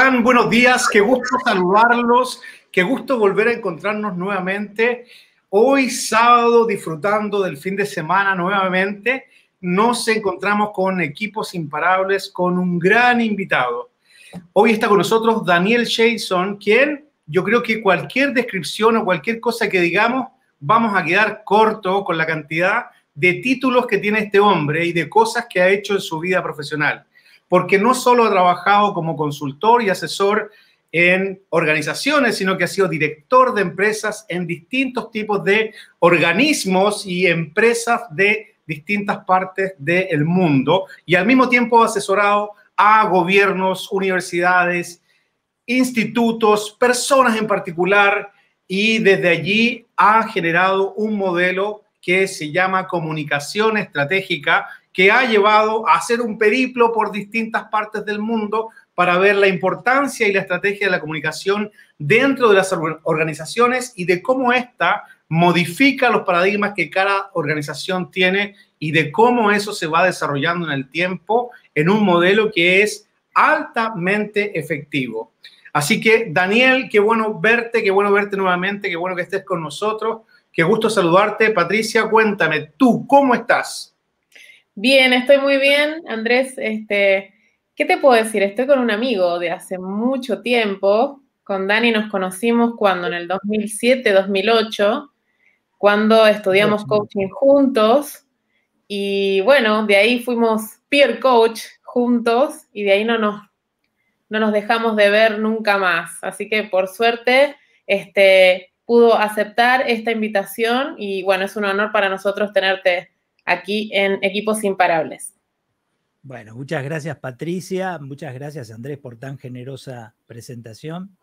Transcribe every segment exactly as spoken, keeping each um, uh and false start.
están? Buenos días, qué gusto saludarlos, qué gusto volver a encontrarnos nuevamente. Hoy sábado, disfrutando del fin de semana nuevamente, nos encontramos con Equipos Imparables, con un gran invitado. Hoy está con nosotros Daniel Jason, quien yo creo que cualquier descripción o cualquier cosa que digamos, vamos a quedar corto con la cantidad de títulos que tiene este hombre y de cosas que ha hecho en su vida profesional. Porque no solo ha trabajado como consultor y asesor en organizaciones, sino que ha sido director de empresas en distintos tipos de organismos y empresas de distintas partes del mundo, y al mismo tiempo ha asesorado a gobiernos, universidades, institutos, personas en particular, y desde allí ha generado un modelo que se llama comunicación estratégica, que ha llevado a hacer un periplo por distintas partes del mundo para ver la importancia y la estrategia de la comunicación dentro de las organizaciones y de cómo ésta modifica los paradigmas que cada organización tiene y de cómo eso se va desarrollando en el tiempo en un modelo que es altamente efectivo. Así que, Daniel, qué bueno verte, qué bueno verte nuevamente, qué bueno que estés con nosotros, qué gusto saludarte. Patricia, cuéntame, ¿tú cómo estás? Bien, estoy muy bien, Andrés. Este, ¿qué te puedo decir? Estoy con un amigo de hace mucho tiempo. Con Dani nos conocimos cuando en el dos mil siete, dos mil ocho, cuando estudiamos coaching juntos. Y bueno, de ahí fuimos peer coach juntos y de ahí no nos, no nos dejamos de ver nunca más. Así que por suerte este, pudo aceptar esta invitación y bueno, es un honor para nosotros tenerte aquí en Equipos Imparables. Bueno, muchas gracias, Patricia, muchas gracias, Andrés, por tan generosa presentación.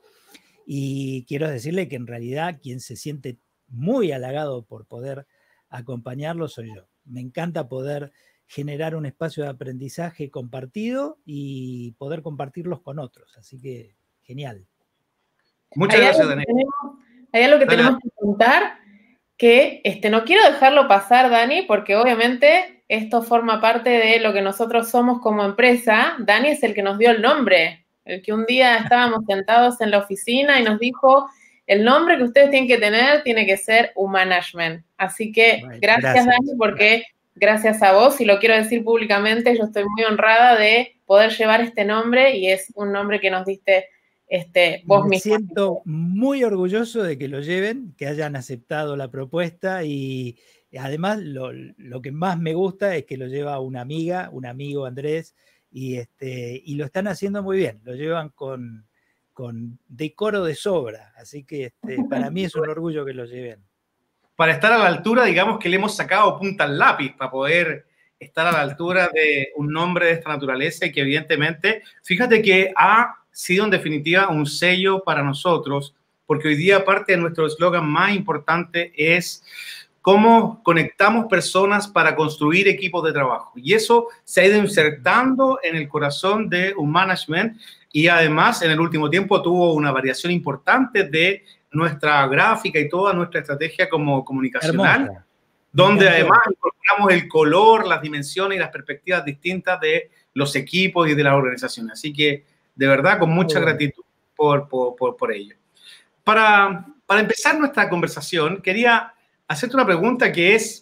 Y quiero decirle que en realidad quien se siente muy halagado por poder acompañarlo soy yo. Me encanta poder generar un espacio de aprendizaje compartido y poder compartirlos con otros. Así que, genial. Muchas gracias, Daniel. Hay algo que tenemos que contar, que este, no quiero dejarlo pasar, Dani, porque obviamente esto forma parte de lo que nosotros somos como empresa. Dani es el que nos dio el nombre, el que un día estábamos sentados en la oficina y nos dijo, el nombre que ustedes tienen que tener tiene que ser U-Management. Así que bueno, gracias, gracias, Dani, porque gracias a vos, y lo quiero decir públicamente, yo estoy muy honrada de poder llevar este nombre y es un nombre que nos diste Este, vos Me mismo. siento muy orgulloso de que lo lleven, que hayan aceptado la propuesta y además lo, lo que más me gusta es que lo lleva una amiga, un amigo Andrés, y, este, y lo están haciendo muy bien, lo llevan con, con decoro de sobra, así que este, para mí es un orgullo que lo lleven. Para estar a la altura, digamos que le hemos sacado punta al lápiz para poder estar a la altura de un nombre de esta naturaleza y que evidentemente, fíjate que ha sido en definitiva un sello para nosotros, porque hoy día parte de nuestro eslogan más importante es cómo conectamos personas para construir equipos de trabajo. Y eso se ha ido insertando en el corazón de U-Management y además en el último tiempo tuvo una variación importante de nuestra gráfica y toda nuestra estrategia como comunicacional, hermosa, donde además incorporamos el color, las dimensiones y las perspectivas distintas de los equipos y de las organizaciones. Así que, de verdad, con mucha bueno. gratitud por, por, por, por ello. Para, para empezar nuestra conversación, quería hacerte una pregunta que es,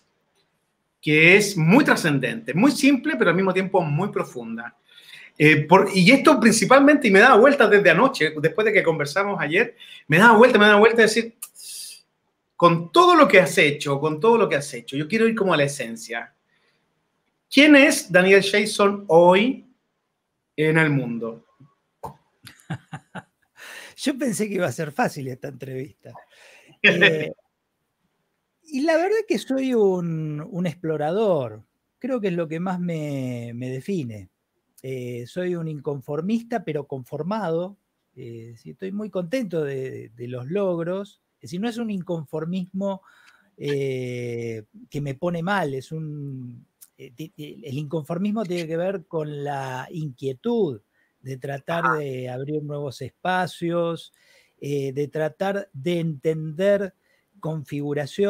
que es muy trascendente, muy simple, pero al mismo tiempo muy profunda. Eh, por, y esto principalmente, y me daba vueltas desde anoche, después de que conversamos ayer, me daba vuelta, me daba vuelta de decir, con todo lo que has hecho, con todo lo que has hecho, yo quiero ir como a la esencia. ¿Quién es Daniel Jason hoy en el mundo? Yo pensé que iba a ser fácil esta entrevista. Eh, y la verdad es que soy un, un explorador. Creo que es lo que más me, me define. Eh, soy un inconformista, pero conformado. Eh, sí, estoy muy contento de, de los logros. Es decir, no es un inconformismo eh, que me pone mal, es un, eh, el inconformismo tiene que ver con la inquietud de tratar de abrir nuevos espacios, eh, de tratar de entender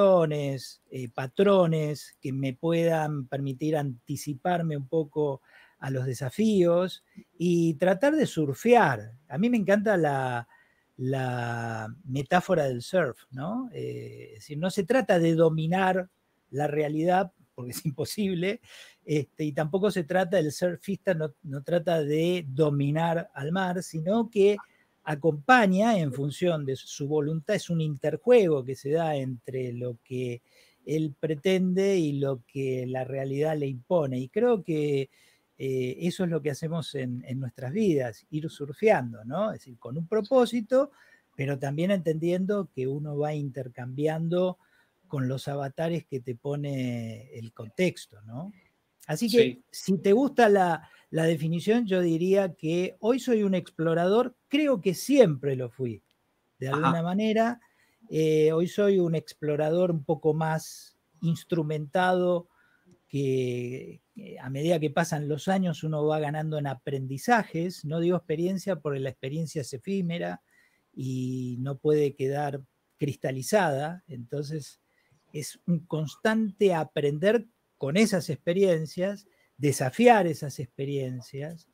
configuraciones, eh, patrones que me puedan permitir anticiparme un poco a los desafíos y tratar de surfear. A mí me encanta la, la metáfora del surf, ¿no? Eh, es decir, no se trata de dominar la realidad, porque es imposible, este, y tampoco se trata, el surfista no, no trata de dominar al mar, sino que acompaña en función de su voluntad, es un interjuego que se da entre lo que él pretende y lo que la realidad le impone. Y creo que eh, eso es lo que hacemos en, en nuestras vidas, ir surfeando, ¿no? Es decir, con un propósito, pero también entendiendo que uno va intercambiando con los avatares que te pone el contexto, ¿no? Así que sí. Si te gusta la, la definición, yo diría que hoy soy un explorador, creo que siempre lo fui, de alguna Ajá. manera. Eh, hoy soy un explorador un poco más instrumentado, que, que a medida que pasan los años uno va ganando en aprendizajes, no digo experiencia porque la experiencia es efímera y no puede quedar cristalizada, entonces es un constante aprender con esas experiencias, desafiar esas experiencias,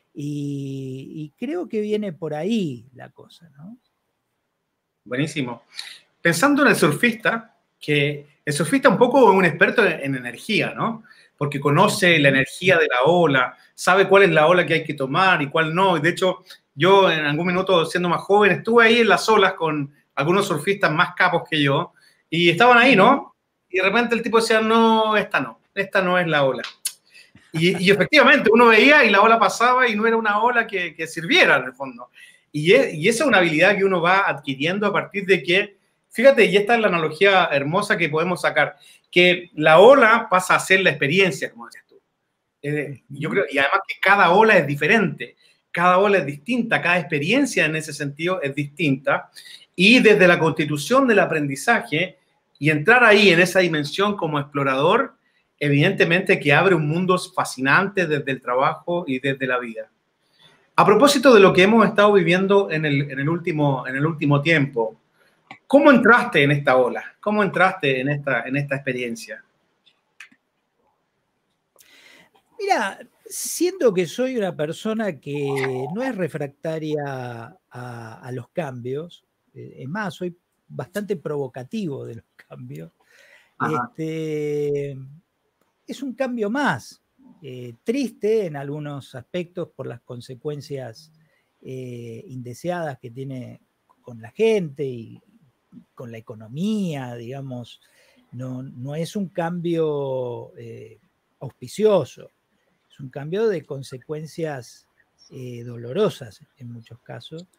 y, y creo que viene por ahí la cosa, ¿no? Buenísimo. Pensando en el surfista, que el surfista un poco es un experto en, en energía, ¿no? Porque conoce la energía de la ola, sabe cuál es la ola que hay que tomar y cuál no. Y de hecho, yo en algún minuto, siendo más joven, estuve ahí en las olas con algunos surfistas más capos que yo, y estaban ahí, ¿no? Y de repente el tipo decía, no, esta no, esta no es la ola. Y, y efectivamente, uno veía y la ola pasaba y no era una ola que, que sirviera en el fondo. Y, es, y esa es una habilidad que uno va adquiriendo a partir de que, fíjate, y esta es la analogía hermosa que podemos sacar, que la ola pasa a ser la experiencia, como decías tú. Eh, yo creo, y además que cada ola es diferente, cada ola es distinta, cada experiencia en ese sentido es distinta. Y desde la constitución del aprendizaje y entrar ahí en esa dimensión como explorador, evidentemente que abre un mundo fascinante desde el trabajo y desde la vida. A propósito de lo que hemos estado viviendo en el, en el, último, en el último tiempo, ¿cómo entraste en esta ola? ¿Cómo entraste en esta, en esta experiencia? Mira, siento que soy una persona que no es refractaria a, a los cambios, es más, soy bastante provocativo de los cambios. Este, es un cambio más, eh, triste en algunos aspectos por las consecuencias eh, indeseadas que tiene con la gente y con la economía, digamos. No, no es un cambio eh, auspicioso, es un cambio de consecuencias eh, dolorosas en muchos casos,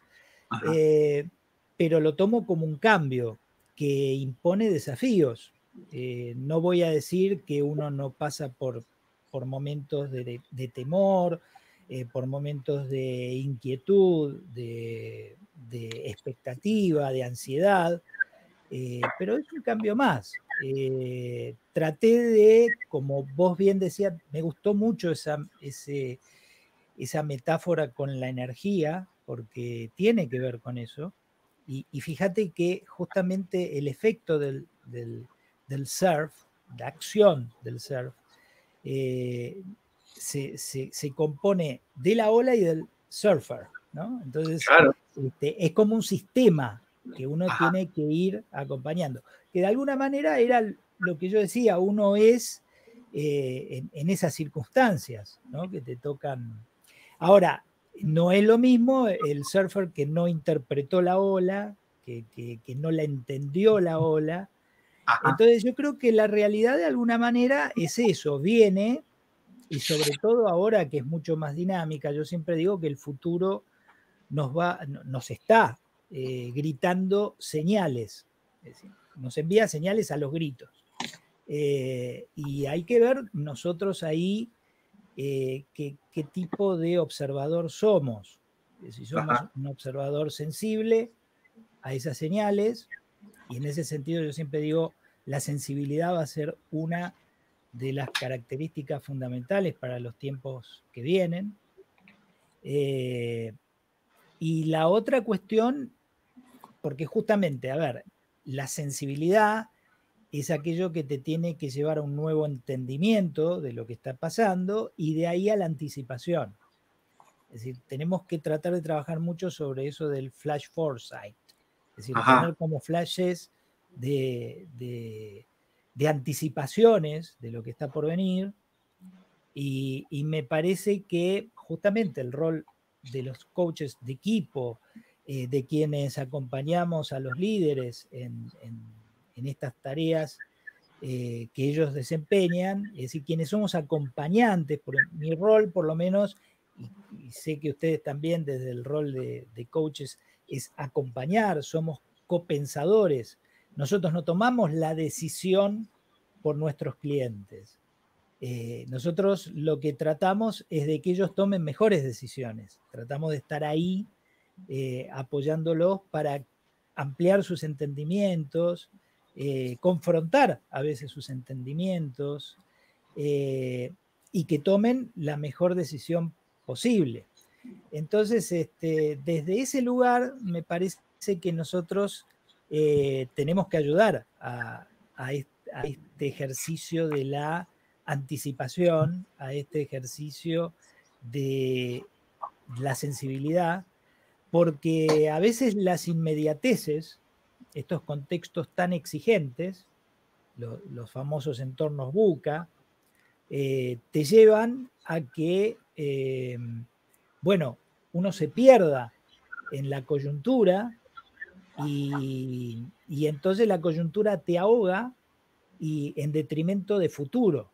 eh, pero lo tomo como un cambio que impone desafíos. Eh, no voy a decir que uno no pasa por, por momentos de, de temor, eh, por momentos de inquietud, de, de expectativa, de ansiedad, eh, pero es un cambio más. Eh, traté de, como vos bien decías, me gustó mucho esa, ese, esa metáfora con la energía, porque tiene que ver con eso. Y, y fíjate que justamente el efecto del, del, del surf, la acción del surf, eh, se, se, se compone de la ola y del surfer, ¿no? Entonces, claro. este, es como un sistema que uno Ajá. tiene que ir acompañando. Que de alguna manera era lo que yo decía, uno es eh, en, en esas circunstancias, ¿no? Que te tocan. Ahora, no es lo mismo el surfer que no interpretó la ola, que, que, que no la entendió la ola. Ajá. Entonces yo creo que la realidad de alguna manera es eso, viene, y sobre todo ahora que es mucho más dinámica, yo siempre digo que el futuro nos, va, nos está eh, gritando señales, es decir, nos envía señales a los gritos. Eh, y hay que ver nosotros ahí Eh, qué, qué tipo de observador somos. Si somos Ajá. un observador sensible a esas señales, y en ese sentido yo siempre digo, la sensibilidad va a ser una de las características fundamentales para los tiempos que vienen. Eh, y la otra cuestión, porque justamente, a ver, la sensibilidad es aquello que te tiene que llevar a un nuevo entendimiento de lo que está pasando y de ahí a la anticipación. Es decir, tenemos que tratar de trabajar mucho sobre eso del flash foresight. Es decir, Ajá. tener como flashes de, de, de anticipaciones de lo que está por venir. Y, y me parece que justamente el rol de los coaches de equipo, eh, de quienes acompañamos a los líderes en, en, en estas tareas eh, que ellos desempeñan, es decir, quienes somos acompañantes, por mi rol por lo menos, y, y sé que ustedes también desde el rol de, de coaches, es acompañar, somos copensadores. Nosotros no tomamos la decisión por nuestros clientes. Eh, nosotros lo que tratamos es de que ellos tomen mejores decisiones. Tratamos de estar ahí eh, apoyándolos para ampliar sus entendimientos, eh, confrontar a veces sus entendimientos eh, y que tomen la mejor decisión posible. Entonces, este, desde ese lugar me parece que nosotros eh, tenemos que ayudar a, a, este, a este ejercicio de la anticipación, a este ejercicio de la sensibilidad, porque a veces las inmediateces, estos contextos tan exigentes, lo, los famosos entornos buca, eh, te llevan a que, eh, bueno, uno se pierda en la coyuntura y, y entonces la coyuntura te ahoga y en detrimento de futuro.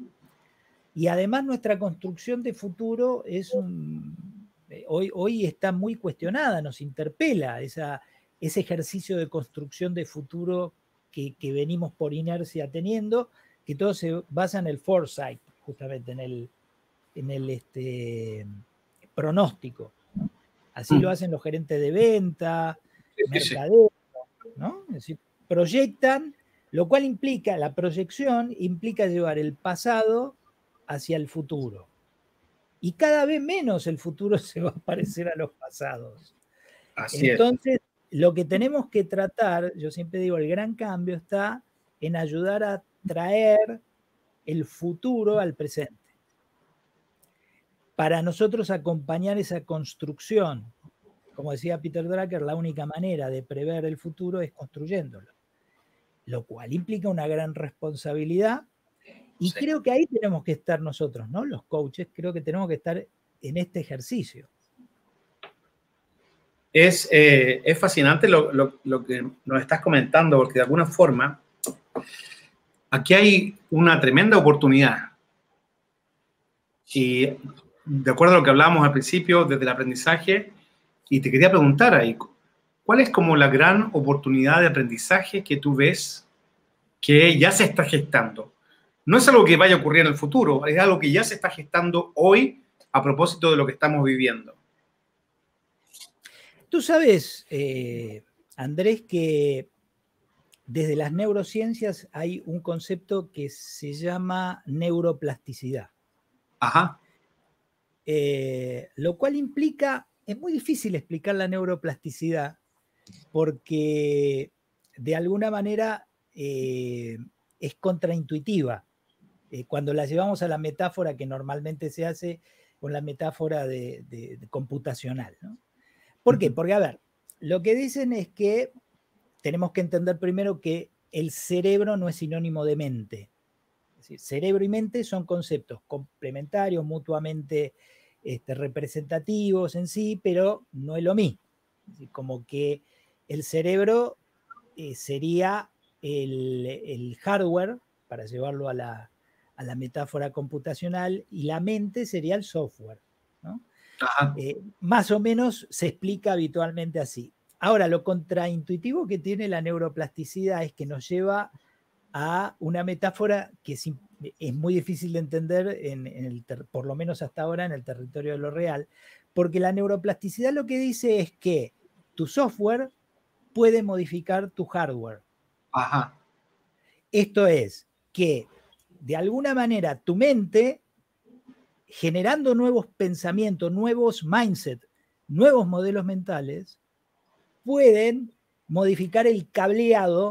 Y además nuestra construcción de futuro es un, hoy, hoy está muy cuestionada, nos interpela esa, ese ejercicio de construcción de futuro que, que venimos por inercia teniendo, que todo se basa en el foresight, justamente en el, en el este, pronóstico. Así lo hacen los gerentes de venta, mercaderos, ¿no? Es decir, proyectan, lo cual implica, la proyección implica llevar el pasado hacia el futuro. Y cada vez menos el futuro se va a parecer a los pasados. Así Entonces, es. Lo que tenemos que tratar, yo siempre digo, el gran cambio está en ayudar a traer el futuro al presente. Para nosotros acompañar esa construcción, como decía Peter Drucker, la única manera de prever el futuro es construyéndolo, lo cual implica una gran responsabilidad. Y sí. Creo que ahí tenemos que estar nosotros, ¿no? Los coaches, creo que tenemos que estar en este ejercicio. Es, eh, es fascinante lo, lo, lo que nos estás comentando, porque de alguna forma aquí hay una tremenda oportunidad. Y de acuerdo a lo que hablábamos al principio, desde el aprendizaje, y te quería preguntar ahí, ¿cuál es como la gran oportunidad de aprendizaje que tú ves que ya se está gestando? No es algo que vaya a ocurrir en el futuro, es algo que ya se está gestando hoy a propósito de lo que estamos viviendo. Tú sabes, eh, Andrés, que desde las neurociencias hay un concepto que se llama neuroplasticidad. Ajá. Eh, lo cual implica, es muy difícil explicar la neuroplasticidad porque de alguna manera eh, es contraintuitiva. Eh, cuando la llevamos a la metáfora que normalmente se hace con la metáfora de, de, de computacional, ¿no? ¿Por qué? Porque, a ver, lo que dicen es que tenemos que entender primero que el cerebro no es sinónimo de mente. Es decir, cerebro y mente son conceptos complementarios, mutuamente este, representativos en sí, pero no es lo mismo. Es decir, como que el cerebro eh, sería el, el hardware, para llevarlo a la, a la metáfora computacional, y la mente sería el software, ¿no? Eh, más o menos se explica habitualmente así. Ahora, lo contraintuitivo que tiene la neuroplasticidad es que nos lleva a una metáfora que es, es muy difícil de entender, en, en el ter, por lo menos hasta ahora, en el territorio de lo real, porque la neuroplasticidad lo que dice es que tu software puede modificar tu hardware. Ajá. Esto es que, de alguna manera, tu mente, generando nuevos pensamientos, nuevos mindset, nuevos modelos mentales, pueden modificar el cableado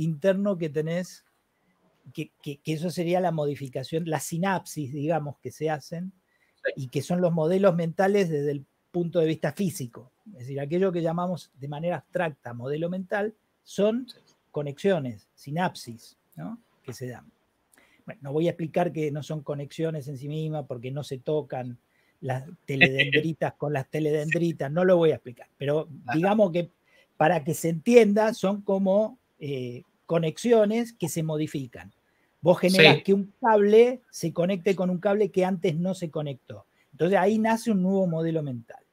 interno que tenés, que, que, que eso sería la modificación, la sinapsis, digamos, que se hacen, y que son los modelos mentales desde el punto de vista físico. Es decir, aquello que llamamos de manera abstracta modelo mental son conexiones, sinapsis, ¿no?, que se dan. Bueno, no voy a explicar que no son conexiones en sí mismas porque no se tocan las teledendritas con las teledendritas, no lo voy a explicar, pero digamos que para que se entienda son como eh, conexiones que se modifican. Vos generás sí. que un cable se conecte con un cable que antes no se conectó. Entonces ahí nace un nuevo modelo mental.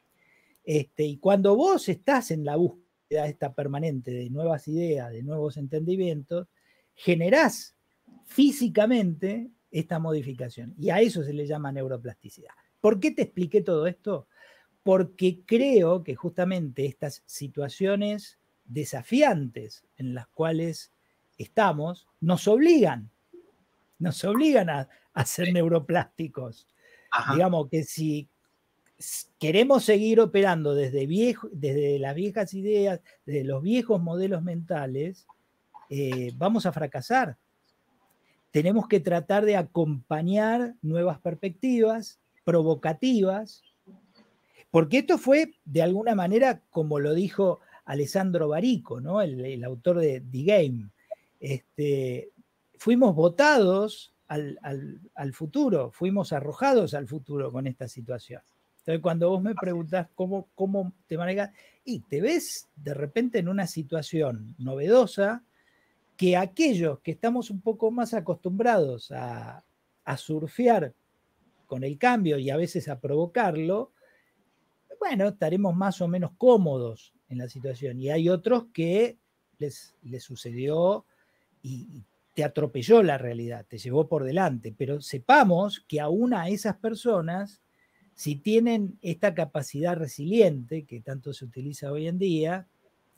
Este, y cuando vos estás en la búsqueda esta permanente de nuevas ideas, de nuevos entendimientos, generás físicamente esta modificación. Y a eso se le llama neuroplasticidad. ¿Por qué te expliqué todo esto? Porque creo que justamente estas situaciones desafiantes en las cuales estamos nos obligan, nos obligan a, a ser neuroplásticos. Ajá. Digamos que si queremos seguir operando desde, viejo, desde las viejas ideas, desde los viejos modelos mentales, eh, vamos a fracasar. Tenemos que tratar de acompañar nuevas perspectivas provocativas, porque esto fue de alguna manera, como lo dijo Alessandro Barico, ¿no?, el, el autor de The Game. Este, fuimos votados al, al, al futuro, fuimos arrojados al futuro con esta situación. Entonces, cuando vos me preguntás cómo, cómo te manejas, y te ves de repente en una situación novedosa, que aquellos que estamos un poco más acostumbrados a, a surfear con el cambio y a veces a provocarlo, bueno, estaremos más o menos cómodos en la situación. Y hay otros que les, les sucedió y, y te atropelló la realidad, te llevó por delante. Pero sepamos que aún a esas personas, si tienen esta capacidad resiliente, que tanto se utiliza hoy en día,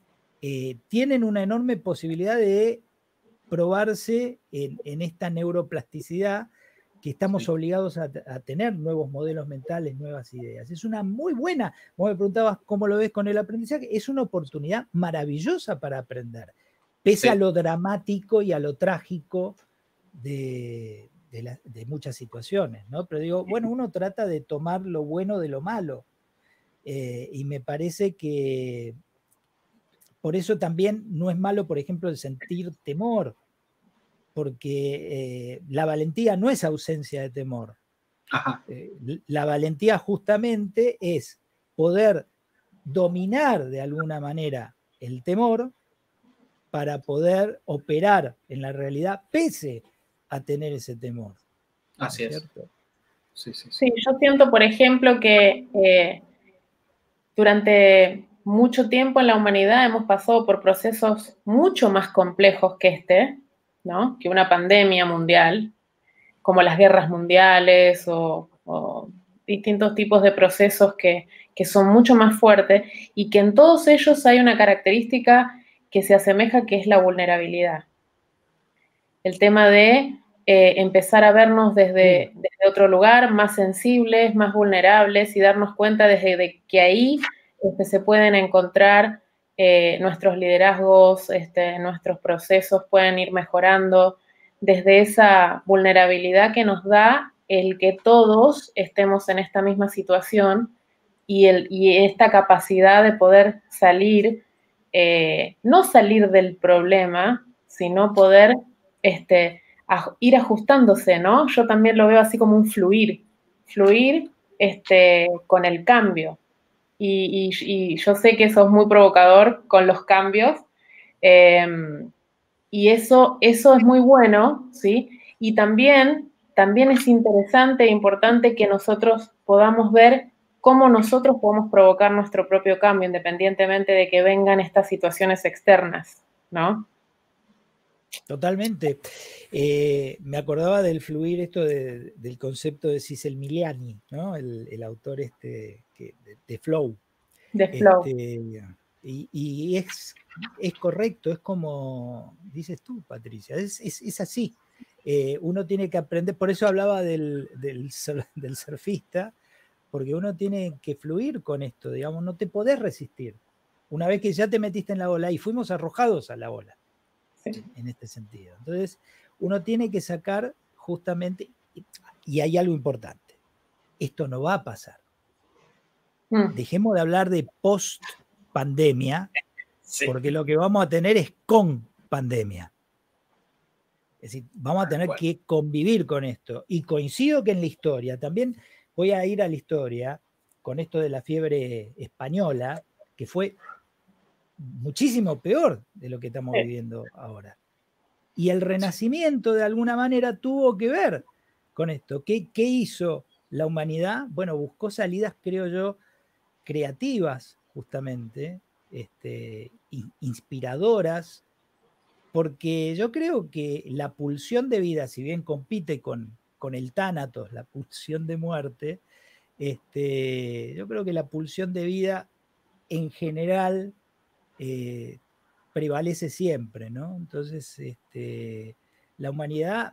eh, tienen una enorme posibilidad de probarse en, en esta neuroplasticidad que estamos sí. obligados a, a tener nuevos modelos mentales, nuevas ideas. Es una muy buena, vos me preguntabas cómo lo ves con el aprendizaje, es una oportunidad maravillosa para aprender, pese sí. a lo dramático y a lo trágico de, de, la, de muchas situaciones, ¿no? Pero digo, bueno, uno trata de tomar lo bueno de lo malo, eh, y me parece que por eso también no es malo, por ejemplo, el sentir temor, porque eh, la valentía no es ausencia de temor. Ajá. Eh, la valentía justamente es poder dominar de alguna manera el temor para poder operar en la realidad pese a tener ese temor. Así es. ¿Cierto? Sí, sí, sí. Sí, yo siento, por ejemplo, que eh, durante mucho tiempo en la humanidad hemos pasado por procesos mucho más complejos que este, ¿no?, que una pandemia mundial, como las guerras mundiales o, o distintos tipos de procesos que, que son mucho más fuertes y que en todos ellos hay una característica que se asemeja, que es la vulnerabilidad. El tema de eh, empezar a vernos desde, desde otro lugar, más sensibles, más vulnerables y darnos cuenta desde de que ahí este, se pueden encontrar eh, nuestros liderazgos, este, nuestros procesos pueden ir mejorando desde esa vulnerabilidad que nos da el que todos estemos en esta misma situación y, el, y esta capacidad de poder salir, eh, no salir del problema, sino poder este, a, ir ajustándose, ¿no? Yo también lo veo así como un fluir, fluir este, con el cambio. Y, y, y yo sé que eso es muy provocador con los cambios, eh, y eso, eso es muy bueno, ¿sí? Y también, también es interesante e importante que nosotros podamos ver cómo nosotros podemos provocar nuestro propio cambio, independientemente de que vengan estas situaciones externas, ¿no? Totalmente. Eh, me acordaba del fluir esto de, del concepto de Csikszentmihalyi, ¿no? El, el autor este que, de, de Flow. De Flow. Este, y y es, es correcto, es como dices tú, Patricia, es, es, es así. Eh, uno tiene que aprender, por eso hablaba del, del, del surfista, porque uno tiene que fluir con esto, digamos, no te podés resistir. Una vez que ya te metiste en la ola y fuimos arrojados a la ola. en, en este sentido. Entonces, uno tiene que sacar justamente, y hay algo importante, esto no va a pasar. Mm. Dejemos de hablar de post-pandemia, sí, porque lo que vamos a tener es con pandemia. Es decir, vamos a tener que convivir con esto. Y coincido que en la historia, también voy a ir a la historia con esto de la fiebre española, que fue muchísimo peor de lo que estamos sí. viviendo ahora. Y el Renacimiento, de alguna manera, tuvo que ver con esto. ¿Qué, qué hizo la humanidad? Bueno, buscó salidas, creo yo, creativas, justamente, este, inspiradoras, porque yo creo que la pulsión de vida, si bien compite con, con el tánatos, la pulsión de muerte, este, yo creo que la pulsión de vida en general eh, prevalece siempre, ¿no? Entonces, este, la humanidad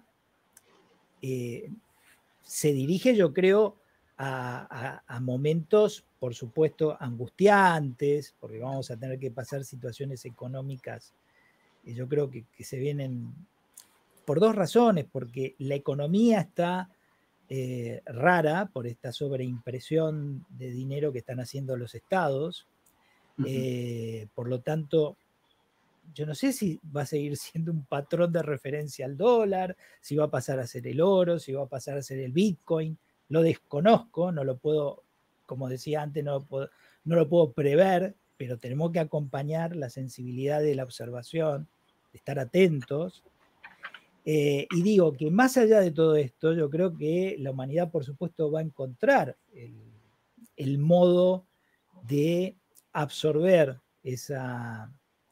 eh, se dirige, yo creo, a, a, a momentos, por supuesto, angustiantes, porque vamos a tener que pasar situaciones económicas yo creo que, que se vienen por dos razones, porque la economía está eh, rara por esta sobreimpresión de dinero que están haciendo los estados, uh-huh. eh, por lo tanto, yo no sé si va a seguir siendo un patrón de referencia al dólar, si va a pasar a ser el oro, si va a pasar a ser el Bitcoin, lo desconozco, no lo puedo, como decía antes, no lo puedo, no lo puedo prever, pero tenemos que acompañar la sensibilidad de la observación, de estar atentos. Eh, y digo que más allá de todo esto, yo creo que la humanidad, por supuesto, va a encontrar el, el modo de absorber esa,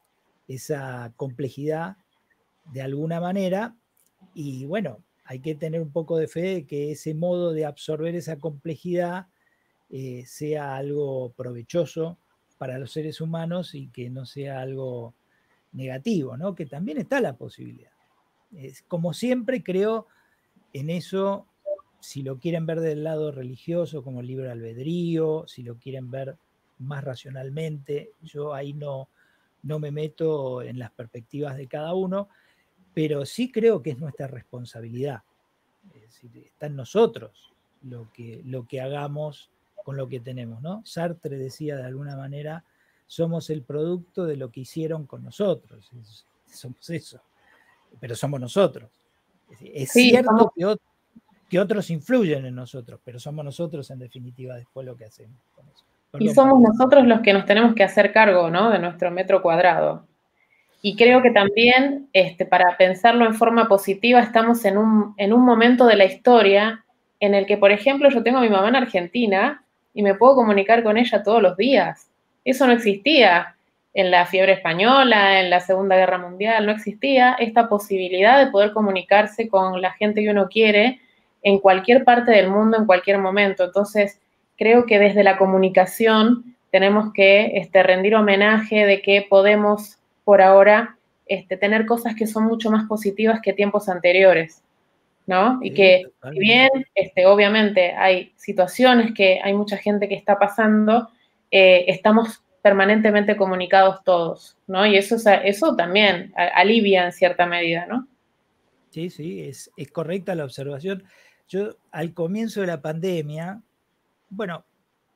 esa complejidad de alguna manera. Y bueno, hay que tener un poco de fe de que ese modo de absorber esa complejidad eh, sea algo provechoso para los seres humanos y que no sea algo negativo, ¿no? Que también está la posibilidad. Es, como siempre creo en eso, si lo quieren ver del lado religioso como libre albedrío, si lo quieren ver más racionalmente, yo ahí no, no me meto en las perspectivas de cada uno, pero sí creo que es nuestra responsabilidad. Es decir, está en nosotros lo que, lo que hagamos con lo que tenemos, ¿no? Sartre decía de alguna manera, somos el producto de lo que hicieron con nosotros, es, somos eso, pero somos nosotros. Es, decir, es sí, cierto somos... que, otro, que otros influyen en nosotros, pero somos nosotros en definitiva después lo que hacemos con eso. Perdón, y somos nosotros los que nos tenemos que hacer cargo, ¿no? De nuestro metro cuadrado. Y creo que también, este, para pensarlo en forma positiva, estamos en un, en un momento de la historia en el que, por ejemplo, yo tengo a mi mamá en Argentina y me puedo comunicar con ella todos los días. Eso no existía en la fiebre española, en la Segunda Guerra Mundial, no existía esta posibilidad de poder comunicarse con la gente que uno quiere en cualquier parte del mundo, en cualquier momento. Entonces, creo que desde la comunicación tenemos que este, rendir homenaje de que podemos por ahora, este, tener cosas que son mucho más positivas que tiempos anteriores, ¿no? Y sí, que, si bien, este, obviamente, hay situaciones que hay mucha gente que está pasando, eh, estamos permanentemente comunicados todos, ¿no? Y eso, eso también alivia en cierta medida, ¿no? Sí, sí, es, es correcta la observación. Yo, al comienzo de la pandemia, bueno,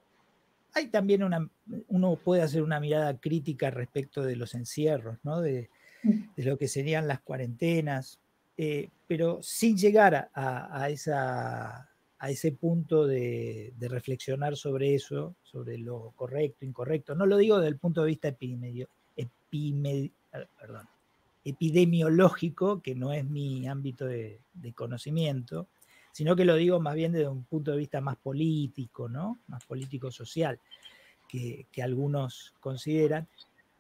hay también una, uno puede hacer una mirada crítica respecto de los encierros, ¿no? De, de lo que serían las cuarentenas, eh, pero sin llegar a, a, esa, a ese punto de, de reflexionar sobre eso, sobre lo correcto, incorrecto. No lo digo desde el punto de vista epimedio, epime, perdón, epidemiológico, que no es mi ámbito de, de conocimiento, sino que lo digo más bien desde un punto de vista más político, ¿no? Más político-social, que, que algunos consideran.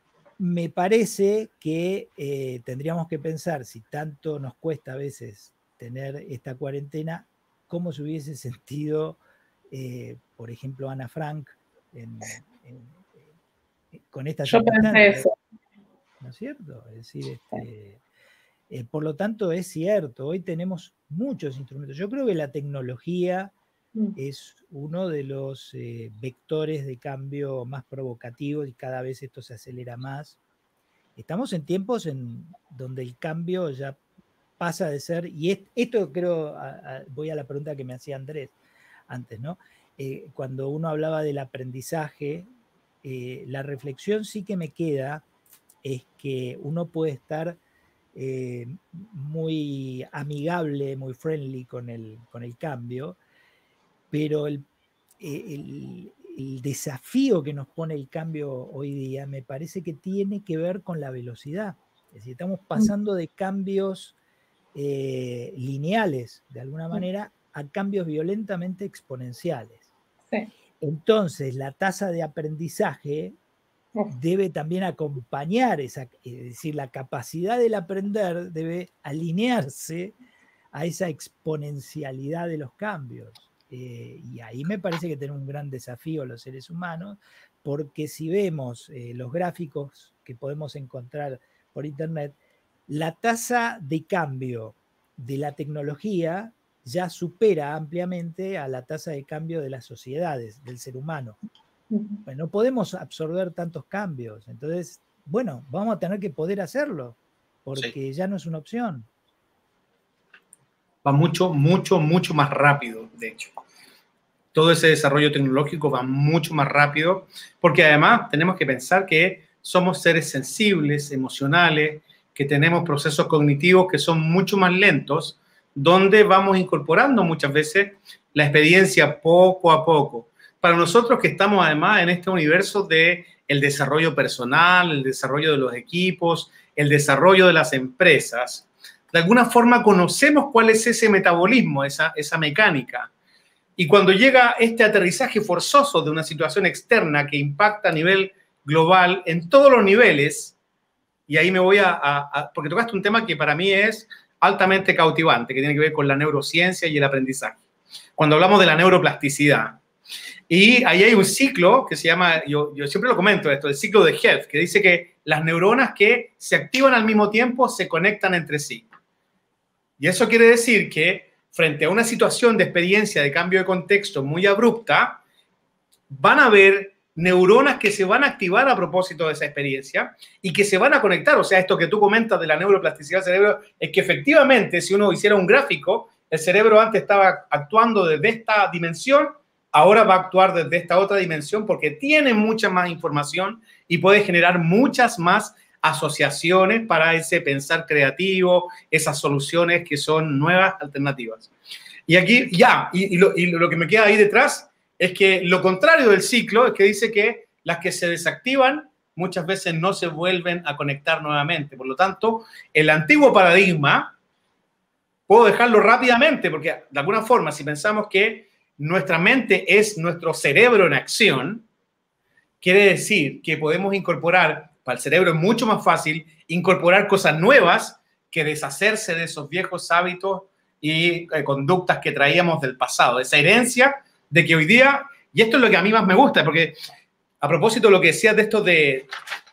Me parece que eh, tendríamos que pensar, si tanto nos cuesta a veces tener esta cuarentena, cómo se hubiese sentido, eh, por ejemplo, Ana Frank en, en, en, con esta Yo pensé eso. ¿No es cierto? Es decir, este, eh, por lo tanto es cierto, hoy tenemos muchos instrumentos. Yo creo que la tecnología mm. es uno de los eh, vectores de cambio más provocativos y cada vez esto se acelera más. estamos en tiempos en donde el cambio ya pasa de ser, y es, esto creo, a, a, voy a la pregunta que me hacía Andrés antes, ¿no? Eh, cuando uno hablaba del aprendizaje, eh, la reflexión sí que me queda es que uno puede estar eh, muy amigable, muy friendly con el, con el cambio, pero el, el, el desafío que nos pone el cambio hoy día me parece que tiene que ver con la velocidad. Es decir, estamos pasando de cambios eh, lineales, de alguna manera, a cambios violentamente exponenciales. Sí. Entonces, la tasa de aprendizaje debe también acompañar esa, es decir, la capacidad del aprender debe alinearse a esa exponencialidad de los cambios. Eh, y ahí me parece que tenemos un gran desafío los seres humanos, porque si vemos eh, los gráficos que podemos encontrar por internet, la tasa de cambio de la tecnología ya supera ampliamente a la tasa de cambio de las sociedades, del ser humano. Bueno, no podemos absorber tantos cambios, entonces, bueno, vamos a tener que poder hacerlo, porque sí. ya no es una opción. Va mucho, mucho, mucho más rápido, de hecho. Todo ese desarrollo tecnológico va mucho más rápido, porque además tenemos que pensar que somos seres sensibles, emocionales, que tenemos procesos cognitivos que son mucho más lentos, donde vamos incorporando muchas veces la experiencia poco a poco. Para nosotros que estamos además en este universo de el desarrollo personal, el desarrollo de los equipos, el desarrollo de las empresas, de alguna forma conocemos cuál es ese metabolismo, esa, esa mecánica. Y cuando llega este aterrizaje forzoso de una situación externa que impacta a nivel global en todos los niveles, y ahí me voy a, a, a porque tocaste un tema que para mí es altamente cautivante, que tiene que ver con la neurociencia y el aprendizaje. Cuando hablamos de la neuroplasticidad, y ahí hay un ciclo que se llama, yo, yo siempre lo comento esto, el ciclo de Held, que dice que las neuronas que se activan al mismo tiempo se conectan entre sí. Y eso quiere decir que frente a una situación de experiencia de cambio de contexto muy abrupta, van a haber neuronas que se van a activar a propósito de esa experiencia y que se van a conectar. O sea, esto que tú comentas de la neuroplasticidad del cerebro es que efectivamente, si uno hiciera un gráfico, el cerebro antes estaba actuando desde esta dimensión, ahora va a actuar desde esta otra dimensión porque tiene mucha más información y puede generar muchas más asociaciones para ese pensar creativo, esas soluciones que son nuevas, alternativas. Y aquí ya, y, y, lo, y lo que me queda ahí detrás es que lo contrario del ciclo es que dice que las que se desactivan muchas veces no se vuelven a conectar nuevamente. Por lo tanto, el antiguo paradigma, puedo dejarlo rápidamente porque de alguna forma si pensamos que nuestra mente es nuestro cerebro en acción, quiere decir que podemos incorporar, para el cerebro es mucho más fácil, incorporar cosas nuevas que deshacerse de esos viejos hábitos y eh, conductas que traíamos del pasado, esa herencia de que hoy día, y esto es lo que a mí más me gusta, porque a propósito de lo que decías de esto de,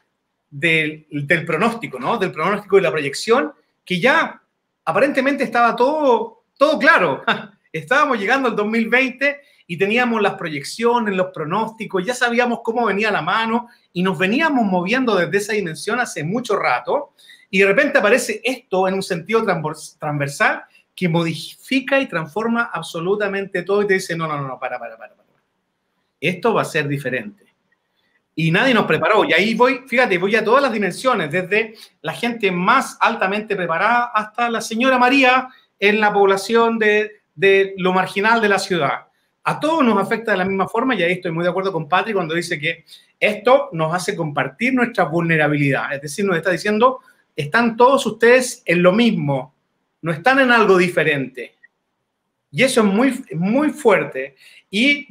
de, del pronóstico, ¿no? Del pronóstico y la proyección, que ya aparentemente estaba todo, todo claro. Estábamos llegando al dos mil veinte y teníamos las proyecciones, los pronósticos, ya sabíamos cómo venía la mano y nos veníamos moviendo desde esa dimensión hace mucho rato y de repente aparece esto en un sentido transversal que modifica y transforma absolutamente todo y te dice, no, no, no, para, para, para, para. Esto va a ser diferente. Y nadie nos preparó. Y ahí voy, fíjate, voy a todas las dimensiones, desde la gente más altamente preparada hasta la señora María en la población de, de lo marginal de la ciudad. A todos nos afecta de la misma forma y ahí estoy muy de acuerdo con Patrick cuando dice que esto nos hace compartir nuestra vulnerabilidad. Es decir, nos está diciendo, están todos ustedes en lo mismo, no están en algo diferente. Y eso es muy, muy fuerte. Y,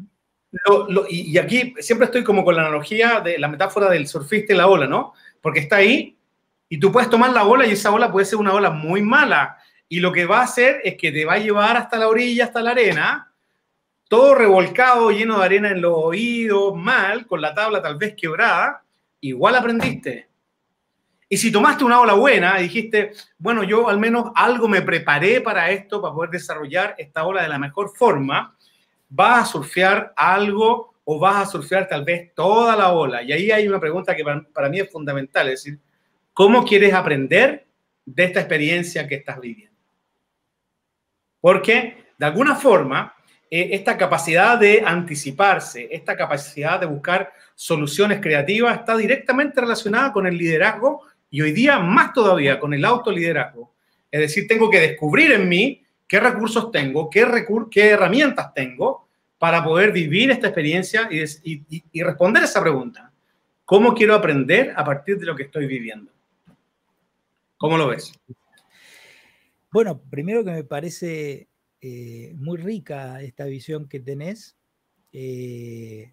lo, lo, y, y aquí siempre estoy como con la analogía de la metáfora del surfista y la ola, ¿no? Porque está ahí y tú puedes tomar la ola y esa ola puede ser una ola muy mala. Y lo que va a hacer es que te va a llevar hasta la orilla, hasta la arena, todo revolcado, lleno de arena en los oídos, mal, con la tabla tal vez quebrada, igual aprendiste. Y si tomaste una ola buena y dijiste, bueno, yo al menos algo me preparé para esto, para poder desarrollar esta ola de la mejor forma, vas a surfear algo o vas a surfear tal vez toda la ola. Y ahí hay una pregunta que para, para mí es fundamental, es decir, ¿Cómo quieres aprender de esta experiencia que estás viviendo? Porque, de alguna forma, eh, esta capacidad de anticiparse, esta capacidad de buscar soluciones creativas está directamente relacionada con el liderazgo y hoy día más todavía con el autoliderazgo. Es decir, tengo que descubrir en mí qué recursos tengo, qué, recur qué herramientas tengo para poder vivir esta experiencia y, y, y responder esa pregunta. ¿Cómo quiero aprender a partir de lo que estoy viviendo? ¿Cómo lo ves? Bueno, primero que me parece eh, muy rica esta visión que tenés. Eh,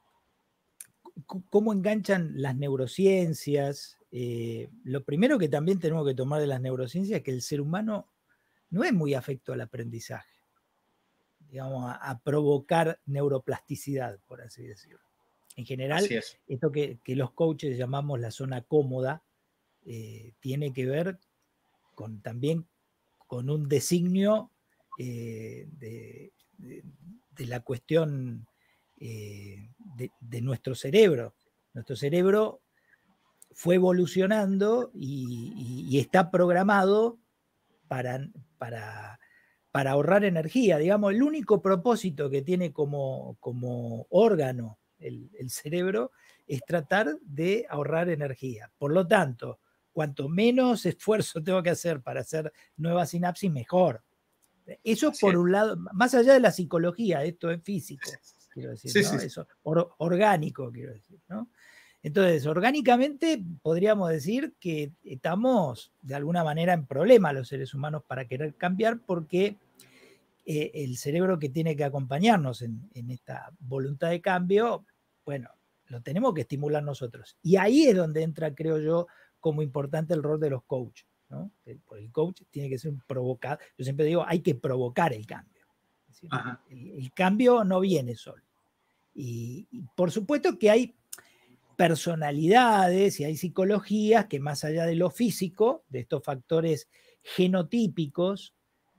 ¿Cómo enganchan las neurociencias? Eh, lo primero que también tenemos que tomar de las neurociencias es que el ser humano no es muy afecto al aprendizaje, digamos, a, a provocar neuroplasticidad, por así decirlo. En general, esto que, que los coaches llamamos la zona cómoda, eh, tiene que ver con, también con un designio eh, de, de, de la cuestión eh, de, de nuestro cerebro. Nuestro cerebro fue evolucionando y, y, y está programado para, para, para ahorrar energía. Digamos, el único propósito que tiene como, como órgano el, el cerebro es tratar de ahorrar energía. Por lo tanto, cuanto menos esfuerzo tengo que hacer para hacer nuevas sinapsis, mejor. Eso Así por es. un lado, más allá de la psicología, esto es físico, quiero decir, sí, ¿no? Sí, Eso, or, orgánico, quiero decir, ¿no? Entonces, orgánicamente podríamos decir que estamos de alguna manera en problema los seres humanos para querer cambiar, porque eh, el cerebro que tiene que acompañarnos en, en esta voluntad de cambio, bueno, lo tenemos que estimular nosotros. Y ahí es donde entra, creo yo, como importante el rol de los coaches, ¿no? El, el coach tiene que ser un provocador. Yo siempre digo, hay que provocar el cambio. Es decir, el, el cambio no viene solo. Y, y por supuesto que hay personalidades y hay psicologías que más allá de lo físico, de estos factores genotípicos,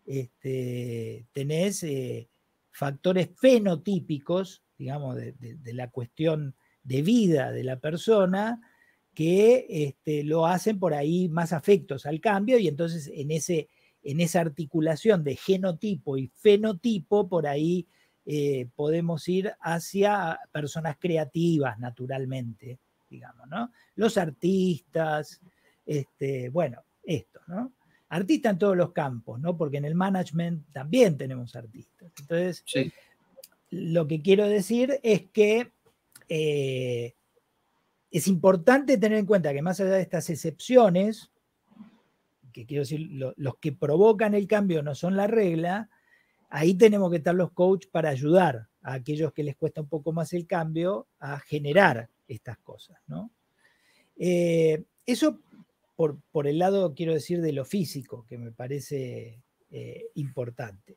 este, tenés eh, factores fenotípicos, digamos, de, de, de la cuestión de vida de la persona, que este, lo hacen por ahí más afectos al cambio, y entonces en, ese, en esa articulación de genotipo y fenotipo, por ahí eh, podemos ir hacia personas creativas naturalmente, digamos, ¿no? Los artistas, este, bueno, esto, ¿no? Artistas en todos los campos, ¿no? Porque en el management también tenemos artistas. Entonces, sí. Lo que quiero decir es que eh, es importante tener en cuenta que más allá de estas excepciones, que quiero decir, lo, los que provocan el cambio no son la regla, ahí tenemos que estar los coaches para ayudar a aquellos que les cuesta un poco más el cambio a generar estas cosas, ¿no? Eh, eso por, por el lado, quiero decir, de lo físico, que me parece eh, importante.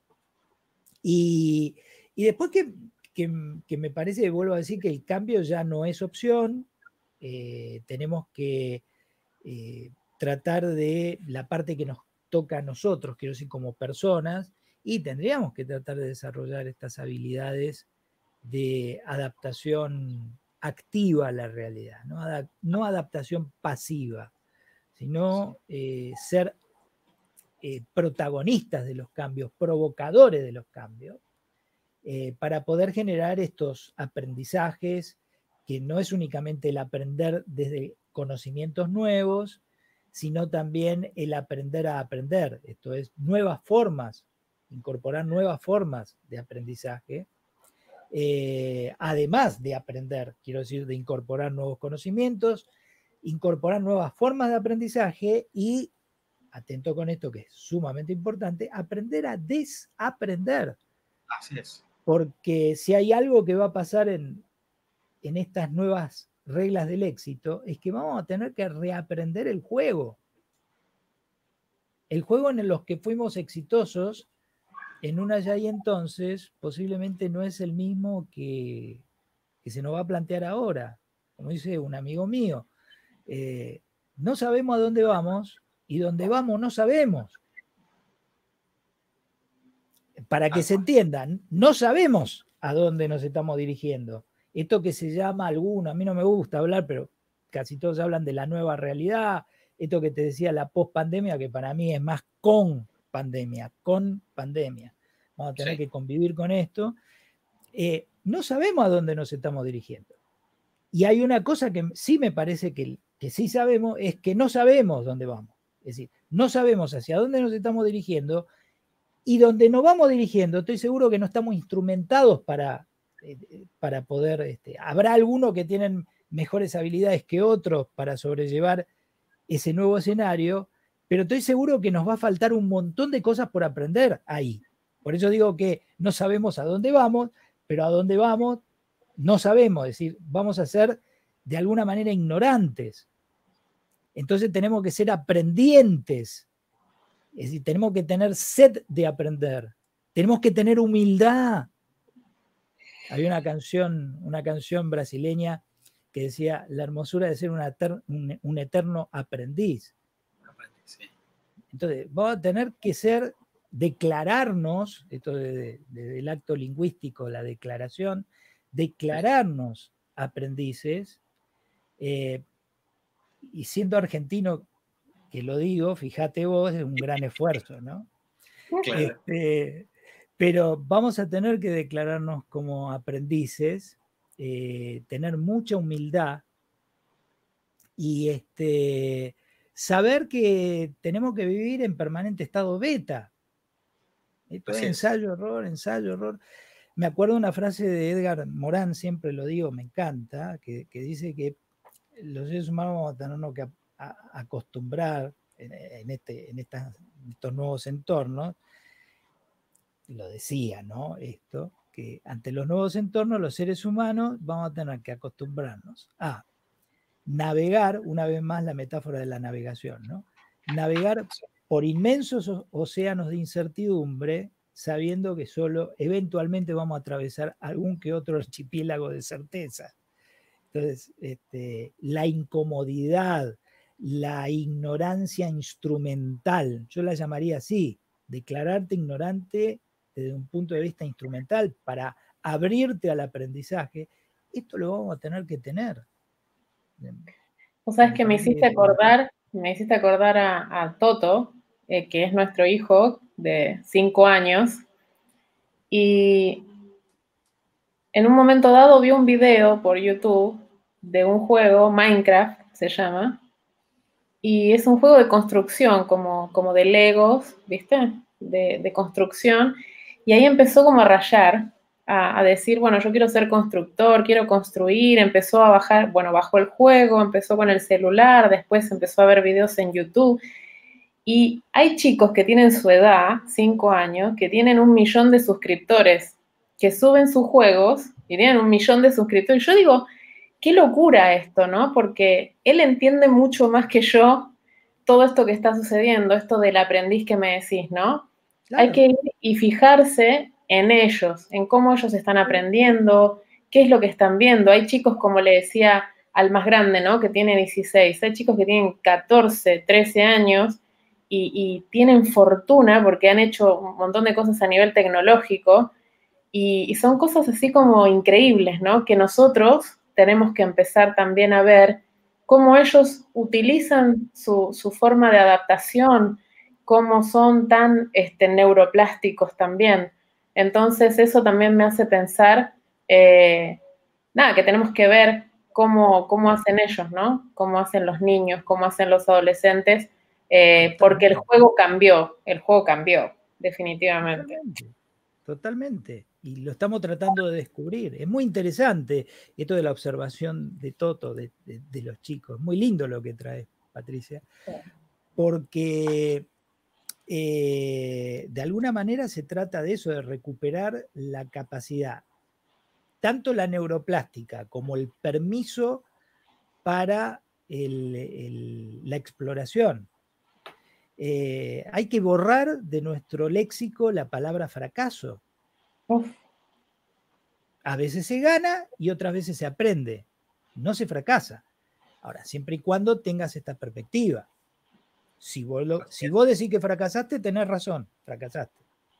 Y, y después que, que, que me parece, vuelvo a decir, que el cambio ya no es opción. Eh, tenemos que eh, tratar de la parte que nos toca a nosotros, quiero decir, como personas, y tendríamos que tratar de desarrollar estas habilidades de adaptación activa a la realidad, no, Adap no adaptación pasiva, sino eh, ser eh, protagonistas de los cambios, provocadores de los cambios, eh, para poder generar estos aprendizajes, que no es únicamente el aprender desde conocimientos nuevos, sino también el aprender a aprender. Esto es, nuevas formas, incorporar nuevas formas de aprendizaje, eh, además de aprender, quiero decir, de incorporar nuevos conocimientos, incorporar nuevas formas de aprendizaje y, atento con esto que es sumamente importante, aprender a desaprender. Así es. Porque si hay algo que va a pasar en, en estas nuevas reglas del éxito, es que vamos a tener que reaprender el juego. El juego en los que fuimos exitosos en un allá y entonces posiblemente no es el mismo que, que se nos va a plantear ahora. Como dice un amigo mío, eh, no sabemos a dónde vamos y dónde vamos no sabemos. Para que se entiendan, no sabemos a dónde nos estamos dirigiendo. Esto que se llama alguno, a mí no me gusta hablar, pero casi todos hablan de la nueva realidad, esto que te decía, la post-pandemia, que para mí es más con pandemia, con pandemia. Vamos a tener sí. que convivir con esto. Eh, no sabemos a dónde nos estamos dirigiendo. Y hay una cosa que sí me parece que, que sí sabemos, es que no sabemos dónde vamos. Es decir, no sabemos hacia dónde nos estamos dirigiendo, y donde nos vamos dirigiendo, estoy seguro que no estamos instrumentados para, eh, para poder, este, habrá algunos que tienen mejores habilidades que otros para sobrellevar ese nuevo escenario, pero estoy seguro que nos va a faltar un montón de cosas por aprender ahí. Por eso digo que no sabemos a dónde vamos, pero a dónde vamos no sabemos, es decir, vamos a ser de alguna manera ignorantes. Entonces tenemos que ser aprendientes, es decir, tenemos que tener sed de aprender, tenemos que tener humildad. Había una canción, una canción brasileña que decía, la hermosura de ser una eter, un, un eterno aprendiz. Entonces, vamos a tener que ser, declararnos, esto desde de, de, el acto lingüístico, la declaración, declararnos aprendices, eh, y siendo argentino, que lo digo, fíjate vos, es un gran esfuerzo, ¿no? Claro. Este, pero vamos a tener que declararnos como aprendices, eh, tener mucha humildad y este, saber que tenemos que vivir en permanente estado beta. Esto es ensayo, error, ensayo, error. Me acuerdo una frase de Edgar Morán, siempre lo digo, me encanta, que, que dice que los seres humanos vamos a tenernos que a, a, acostumbrar en, en, este, en, estas, en estos nuevos entornos. Lo decía, ¿no? Esto, que ante los nuevos entornos los seres humanos vamos a tener que acostumbrarnos a navegar, una vez más la metáfora de la navegación, ¿no? Navegar por inmensos océanos de incertidumbre, sabiendo que solo eventualmente vamos a atravesar algún que otro archipiélago de certeza. Entonces, este, la incomodidad, la ignorancia instrumental, yo la llamaría así, declararte ignorante desde un punto de vista instrumental para abrirte al aprendizaje, esto lo vamos a tener que tener. O sea, es que me hiciste acordar, me hiciste acordar a, a Toto, eh, que es nuestro hijo de cinco años, y en un momento dado vi un video por YouTube de un juego, Minecraft se llama, y es un juego de construcción, como, como de Legos, ¿viste? De, de construcción, y ahí empezó como a rayar, a, a decir, bueno, yo quiero ser constructor, quiero construir, empezó a bajar, bueno, bajó el juego, empezó con el celular, después empezó a ver videos en YouTube, y hay chicos que tienen su edad, cinco años, que tienen un millón de suscriptores, que suben sus juegos y tienen un millón de suscriptores. Y yo digo, qué locura esto, ¿no? Porque él entiende mucho más que yo todo esto que está sucediendo, esto del aprendiz que me decís, ¿no? Claro. Hay que ir y fijarse en ellos, en cómo ellos están aprendiendo, qué es lo que están viendo. Hay chicos, como le decía al más grande, ¿no? Que tiene dieciséis, hay chicos que tienen catorce, trece años y, y tienen fortuna porque han hecho un montón de cosas a nivel tecnológico y, y son cosas así como increíbles, ¿no? Que nosotros tenemos que empezar también a ver cómo ellos utilizan su, su forma de adaptación, cómo son tan este, neuroplásticos también. Entonces eso también me hace pensar, eh, nada, que tenemos que ver cómo, cómo hacen ellos, ¿no? Cómo hacen los niños, cómo hacen los adolescentes, eh, porque el juego cambió, el juego cambió, definitivamente. Totalmente, totalmente. Y lo estamos tratando de descubrir. Es muy interesante esto de la observación de Toto, de, de, de los chicos. Muy lindo lo que trae, Patricia, porque eh, de alguna manera se trata de eso, de recuperar la capacidad, tanto la neuroplástica como el permiso para el, el, la exploración. Eh, hay que borrar de nuestro léxico la palabra fracaso. Uf. A veces se gana y otras veces se aprende. No se fracasa. Ahora, siempre y cuando tengas esta perspectiva. Si vos, lo, si vos decís que fracasaste, tenés razón, fracasaste.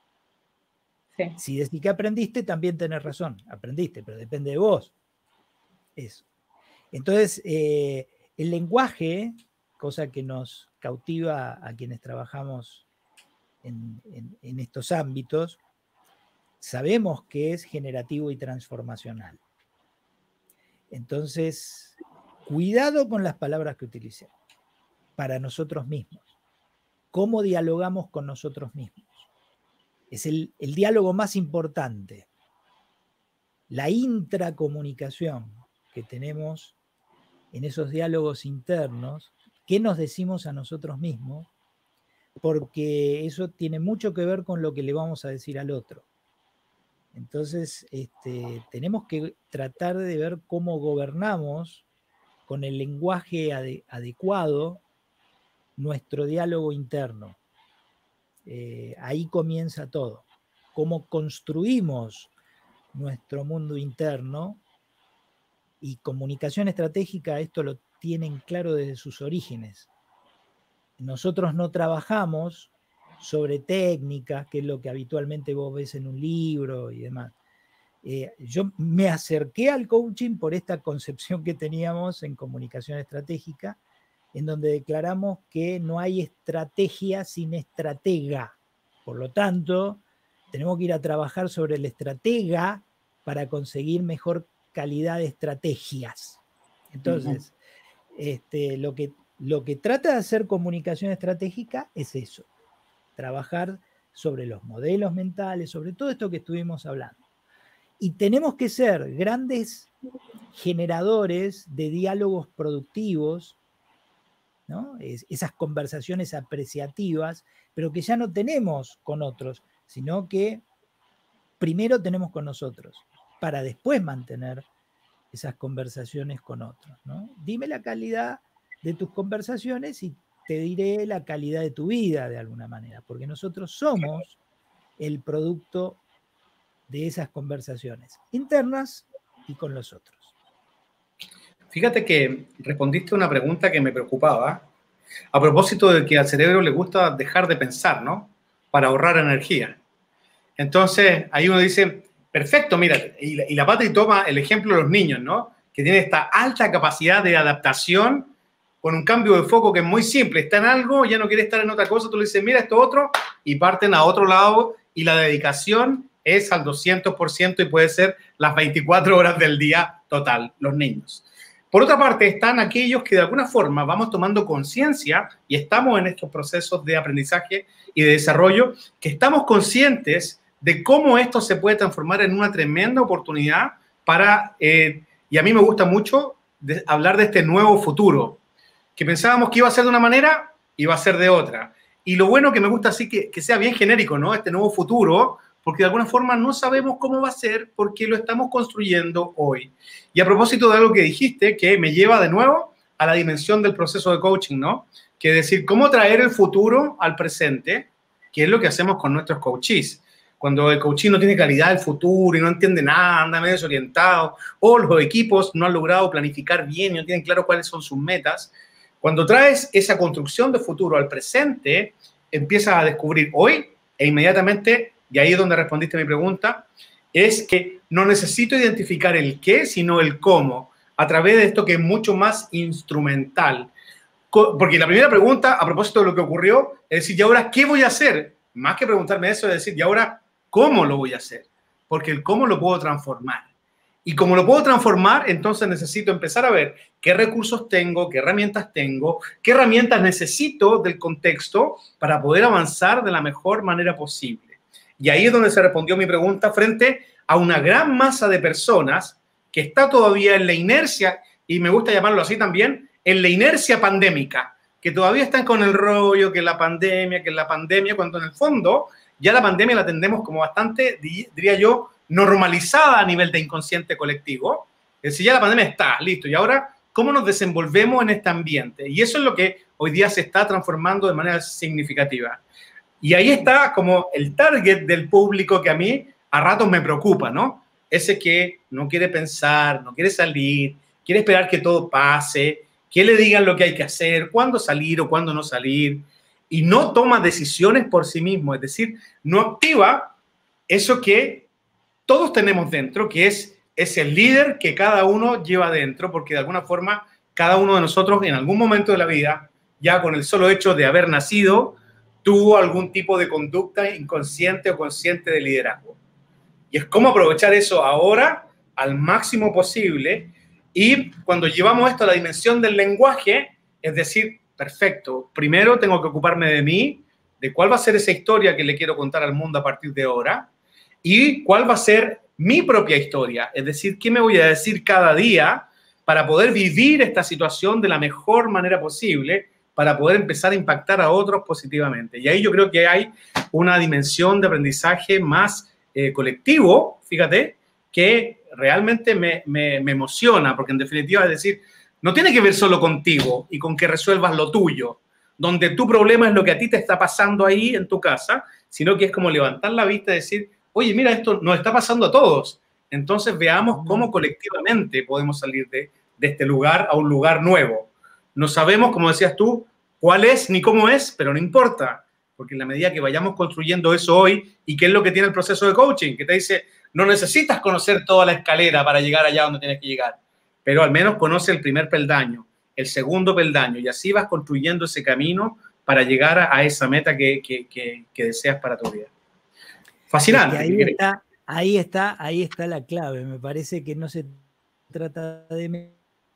Sí. Si decís que aprendiste, también tenés razón, aprendiste, pero depende de vos. Eso. Entonces, eh, el lenguaje cosa que nos cautiva a quienes trabajamos en, en, en estos ámbitos, sabemos que es generativo y transformacional. Entonces, cuidado con las palabras que utilicemos para nosotros mismos. ¿Cómo dialogamos con nosotros mismos? Es el, el diálogo más importante. La intracomunicación que tenemos en esos diálogos internos, ¿qué nos decimos a nosotros mismos? Porque eso tiene mucho que ver con lo que le vamos a decir al otro. Entonces, este, tenemos que tratar de ver cómo gobernamos con el lenguaje ade- adecuado nuestro diálogo interno. Eh, ahí comienza todo. Cómo construimos nuestro mundo interno, y comunicación estratégica esto lo tienen claro desde sus orígenes. Nosotros no trabajamos sobre técnicas, que es lo que habitualmente vos ves en un libro y demás. Eh, yo me acerqué al coaching por esta concepción que teníamos en comunicación estratégica, en donde declaramos que no hay estrategia sin estratega. Por lo tanto, tenemos que ir a trabajar sobre el estratega para conseguir mejor calidad de estrategias. Entonces, uh-huh. este, lo, que, lo que trata de hacer comunicación estratégica es eso, trabajar sobre los modelos mentales, sobre todo esto que estuvimos hablando. Y tenemos que ser grandes generadores de diálogos productivos, ¿no? Es, esas conversaciones apreciativas, pero que ya no tenemos con otros, sino que primero tenemos con nosotros, para después mantener esas conversaciones con otros, ¿no? Dime la calidad de tus conversaciones y te diré la calidad de tu vida de alguna manera, porque nosotros somos el producto de esas conversaciones internas y con los otros. Fíjate que respondiste a una pregunta que me preocupaba, a propósito de que al cerebro le gusta dejar de pensar, ¿no? Para ahorrar energía. Entonces, ahí uno dice, perfecto, mira, y la, y la Patri toma el ejemplo de los niños, ¿no? Que tienen esta alta capacidad de adaptación con un cambio de foco que es muy simple. Está en algo, ya no quiere estar en otra cosa, tú le dices, mira esto otro, y parten a otro lado, y la dedicación es al doscientos por ciento y puede ser las veinticuatro horas del día total, los niños. Por otra parte, están aquellos que de alguna forma vamos tomando conciencia y estamos en estos procesos de aprendizaje y de desarrollo, que estamos conscientes de cómo esto se puede transformar en una tremenda oportunidad para, eh, y a mí me gusta mucho de, hablar de este nuevo futuro, que pensábamos que iba a ser de una manera, iba a ser de otra. Y lo bueno que me gusta así que, que sea bien genérico, ¿no? Este nuevo futuro, porque de alguna forma no sabemos cómo va a ser porque lo estamos construyendo hoy. Y a propósito de algo que dijiste, que me lleva de nuevo a la dimensión del proceso de coaching, ¿no? Que es decir, cómo traer el futuro al presente, que es lo que hacemos con nuestros coaches. Cuando el coaching no tiene claridad del futuro y no entiende nada, anda medio desorientado, o los equipos no han logrado planificar bien y no tienen claro cuáles son sus metas, cuando traes esa construcción de futuro al presente, empiezas a descubrir hoy e inmediatamente, y ahí es donde respondiste a mi pregunta, es que no necesito identificar el qué, sino el cómo, a través de esto que es mucho más instrumental. Porque la primera pregunta, a propósito de lo que ocurrió, es decir, ¿y ahora qué voy a hacer? Más que preguntarme eso, es decir, ¿y ahora cómo lo voy a hacer? Porque el cómo lo puedo transformar. Y como lo puedo transformar, entonces necesito empezar a ver qué recursos tengo, qué herramientas tengo, qué herramientas necesito del contexto para poder avanzar de la mejor manera posible. Y ahí es donde se respondió mi pregunta frente a una gran masa de personas que está todavía en la inercia, y me gusta llamarlo así también, en la inercia pandémica, que todavía están con el rollo, que la pandemia, que la pandemia, cuando en el fondo ya la pandemia la tendemos como bastante, diría yo, normalizada a nivel de inconsciente colectivo. Es decir, ya la pandemia está, listo. Y ahora, ¿cómo nos desenvolvemos en este ambiente? Y eso es lo que hoy día se está transformando de manera significativa. Y ahí está como el target del público que a mí a ratos me preocupa, ¿no? Ese que no quiere pensar, no quiere salir, quiere esperar que todo pase, que le digan lo que hay que hacer, cuándo salir o cuándo no salir, y no toma decisiones por sí mismo, es decir, no activa eso que todos tenemos dentro, que es, es el líder que cada uno lleva dentro, porque de alguna forma cada uno de nosotros en algún momento de la vida ya con el solo hecho de haber nacido, tuvo algún tipo de conducta inconsciente o consciente de liderazgo. Y es cómo aprovechar eso ahora al máximo posible. Y cuando llevamos esto a la dimensión del lenguaje, es decir, perfecto, primero tengo que ocuparme de mí, de cuál va a ser esa historia que le quiero contar al mundo a partir de ahora, y cuál va a ser mi propia historia, es decir, qué me voy a decir cada día para poder vivir esta situación de la mejor manera posible, para poder empezar a impactar a otros positivamente. Y ahí yo creo que hay una dimensión de aprendizaje más eh, colectivo, fíjate, que realmente me, me, me emociona, porque en definitiva es decir, no tiene que ver solo contigo y con que resuelvas lo tuyo, donde tu problema es lo que a ti te está pasando ahí en tu casa, sino que es como levantar la vista y decir, oye, mira, esto nos está pasando a todos. Entonces veamos cómo colectivamente podemos salir de, de este lugar a un lugar nuevo. No sabemos, como decías tú, cuál es ni cómo es, pero no importa, porque en la medida que vayamos construyendo eso hoy, y qué es lo que tiene el proceso de coaching, que te dice, no necesitas conocer toda la escalera para llegar allá donde tienes que llegar, pero al menos conoce el primer peldaño, el segundo peldaño, y así vas construyendo ese camino para llegar a, a esa meta que, que, que, que deseas para tu vida. Fascinante. Ahí está, ahí está, ahí está la clave. Me parece que no se trata de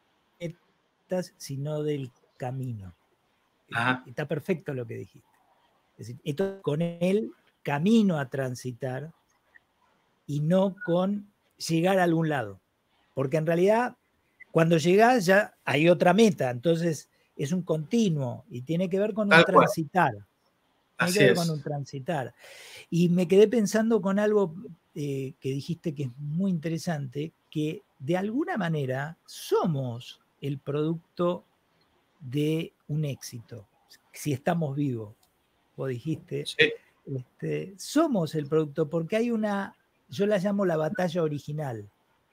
metas, sino del camino. Ajá. Está perfecto lo que dijiste. Es decir, esto con el camino a transitar y no con llegar a algún lado. Porque en realidad, cuando llegas ya hay otra meta. Entonces, es un continuo y tiene que ver con un transitar. Tiene que ver con un transitar. Y me quedé pensando con algo eh, que dijiste que es muy interesante, que de alguna manera somos el producto de un éxito, si estamos vivos. Vos dijiste, sí. este, somos el producto porque hay una, yo la llamo la batalla original.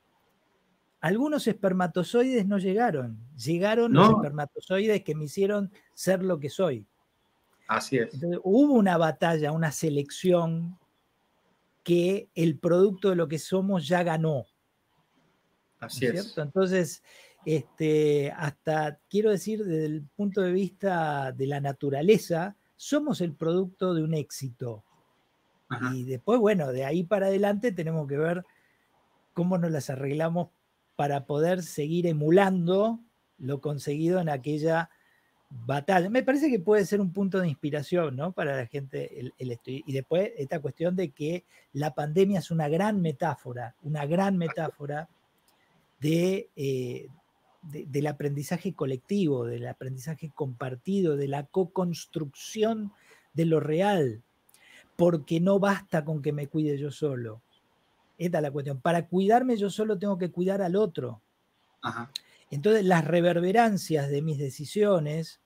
Algunos espermatozoides no llegaron, llegaron no. los espermatozoides que me hicieron ser lo que soy. Así es. Entonces, hubo una batalla, una selección que el producto de lo que somos ya ganó. Así ¿no es cierto? Entonces, este, hasta quiero decir, desde el punto de vista de la naturaleza, somos el producto de un éxito. Ajá. Y después, bueno, de ahí para adelante tenemos que ver cómo nos las arreglamos para poder seguir emulando lo conseguido en aquella batalla. Me parece que puede ser un punto de inspiración, ¿no? Para la gente. El, el y después esta cuestión de que la pandemia es una gran metáfora, una gran metáfora de, eh, de, del aprendizaje colectivo, del aprendizaje compartido, de la co-construcción de lo real, porque no basta con que me cuide yo solo. Esta es la cuestión. Para cuidarme yo solo tengo que cuidar al otro. Ajá. Entonces las reverberancias de mis decisiones,